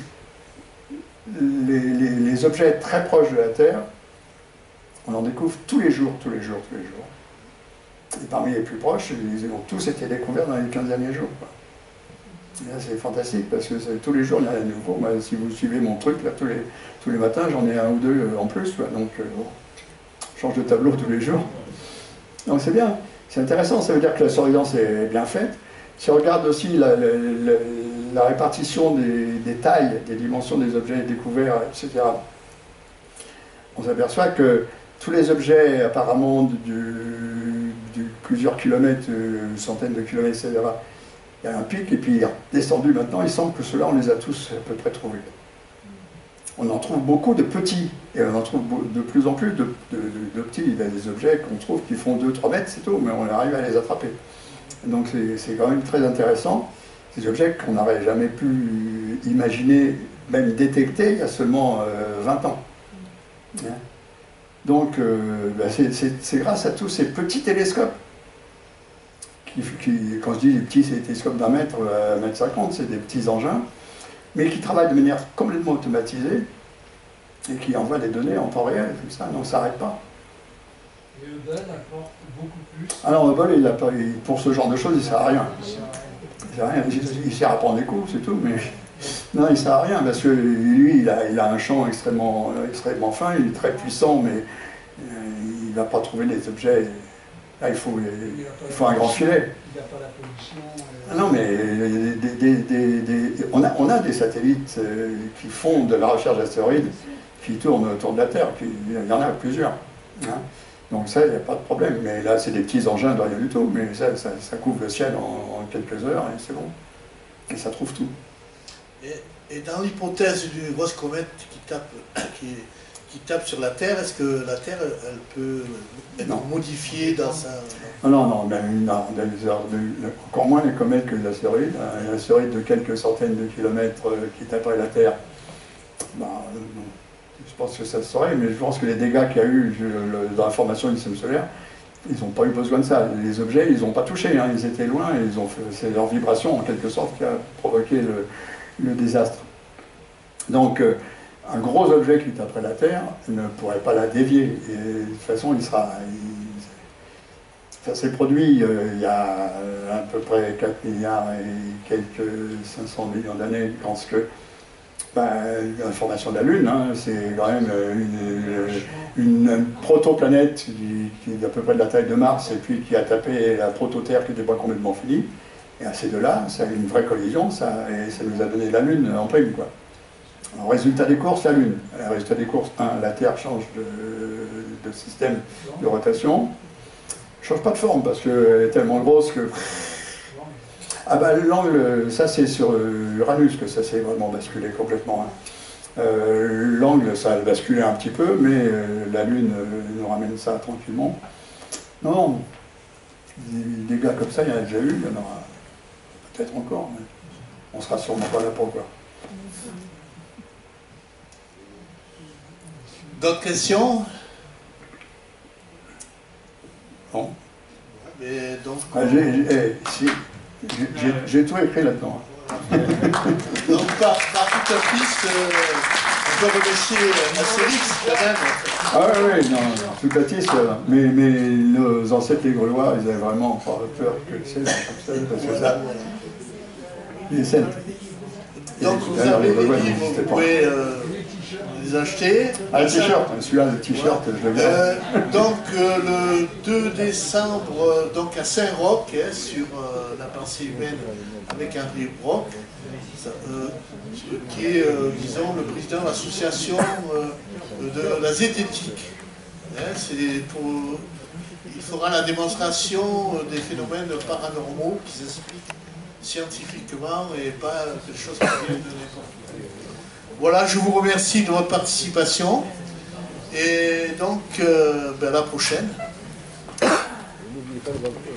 Speaker 2: les, les, les objets très proches de la Terre, on en découvre tous les jours, tous les jours, tous les jours. Et parmi les plus proches, ils ont tous été découverts dans les quinze derniers jours. C'est fantastique parce que tous les jours il y a un nouveau. Moi, si vous suivez mon truc, là, tous, les, tous les matins, j'en ai un ou deux en plus. Quoi. Donc, euh, bon. Change de tableau tous les jours. Donc c'est bien, c'est intéressant, ça veut dire que la surveillance est bien faite. Si on regarde aussi la, la, la, la répartition des, des tailles, des dimensions des objets découverts, et cetera, on s'aperçoit que tous les objets apparemment du, du plusieurs kilomètres, une centaine de kilomètres, et cetera, il y a un pic et puis il est descendu maintenant, il semble que ceux-là on les a tous à peu près trouvés. On en trouve beaucoup de petits, et on en trouve de plus en plus de, de, de, de petits. Il y a des objets qu'on trouve qui font deux trois mètres, c'est tout, mais on arrive à les attraper. Donc c'est quand même très intéressant. Ces objets qu'on n'aurait jamais pu imaginer, même détecter, il y a seulement euh, vingt ans. Donc euh, ben c'est grâce à tous ces petits télescopes. Qui, qui, quand je dis les petits, c'est des télescopes d'un mètre à un mètre cinquante, c'est des petits engins, mais qui travaillent de manière complètement automatisée et qui envoie des données en temps réel, comme ça, donc ça n'arrête pas.
Speaker 5: Et Hubble apporte beaucoup plus.
Speaker 2: Alors Hubble, il a pas, il, pour ce genre de choses, il ne sert à rien. Il sert à rien. Il, il sert à prendre des coups, c'est tout, mais non, il ne sert à rien, parce que lui, il a, il a un champ extrêmement, extrêmement fin, il est très puissant, mais euh, il ne va pas trouver les objets. Là, il faut, il, il faut un grand filet.
Speaker 5: Il n'y a pas la pollution. Euh...
Speaker 2: Ah non, mais des, des, des, des, on, a, on a des satellites euh, qui font de la recherche d'astéroïdes, qui tournent autour de la Terre, puis il y en a plusieurs. Hein. Donc ça, il n'y a pas de problème. Mais là, c'est des petits engins de rien du tout, mais ça, ça, ça couvre le ciel en, en quelques heures, et c'est bon. Et ça trouve tout.
Speaker 1: Et, et dans l'hypothèse d'une grosse comète qui tape, qui, qui tape sur la Terre, est-ce que la Terre, elle peut être non. modifiée dans sa...
Speaker 2: Non, non, ben, non encore moins les comètes que les astéroïdes. Un astéroïde de quelques centaines de kilomètres qui taperait la Terre, ben, je pense que ça se saurait, mais je pense que les dégâts qu'il y a eu dans la formation du système solaire, ils n'ont pas eu besoin de ça. Les objets, ils n'ont pas touché, hein, ils étaient loin, et ils ont fait, c'est leur vibration en quelque sorte qui a provoqué le, le désastre. Donc, euh, un gros objet qui taperait la Terre ne pourrait pas la dévier. Et de toute façon, il sera... Il, ça s'est produit euh, il y a à peu près quatre milliards et quelques cinq cents millions d'années, quand ce que ben, la formation de la Lune, hein, c'est quand même une, une, une protoplanète qui, qui est à peu près de la taille de Mars et puis qui a tapé la proto-Terre qui n'était pas complètement finie. Et à ces deux-là, ça a eu une vraie collision, ça, et ça nous a donné la Lune en prime, quoi. Alors, résultat des courses, la Lune. Le résultat des courses, un, la Terre change de, de système de rotation. Change pas de forme parce qu'elle est tellement grosse que... Ah bah l'angle, ça c'est sur Uranus que ça s'est vraiment basculé complètement. Hein. Euh, l'angle, ça a basculé un petit peu, mais euh, la Lune euh, nous ramène ça tranquillement. Non, non, des dégâts comme ça, il y en a déjà eu, il y en aura peut-être encore, mais on sera sûrement pas là pour le voir.
Speaker 1: D'autres questions?
Speaker 2: Bon.
Speaker 1: Mais donc,
Speaker 2: ah, j'ai, eh, si, j'ai tout écrit là-dedans.
Speaker 1: donc par, par toute la piste, euh, on peut remercier Astérix quand même.
Speaker 2: Ah oui, oui, non, Toutatis, euh, mais, mais nos ancêtres les Gaulois, ils avaient vraiment pas peur que le ciel comme ça, parce que ça, les scènes.
Speaker 1: Donc vous avez les livres, vous pouvez euh, les acheter.
Speaker 2: Ah, le t-shirt, celui-là, le t-shirt, je le
Speaker 1: euh, Donc euh, le deux décembre, donc à Saint-Roch, hein, sur euh, la pensée humaine avec Henri Brock, euh, qui est, euh, disons, le président de l'association euh, de la zététique. Hein, c'est pour, il fera la démonstration des phénomènes paranormaux qui s'expliquent scientifiquement et pas quelque chose qui vient de n'importe où. Voilà, je vous remercie de votre participation et donc euh, ben, à la prochaine.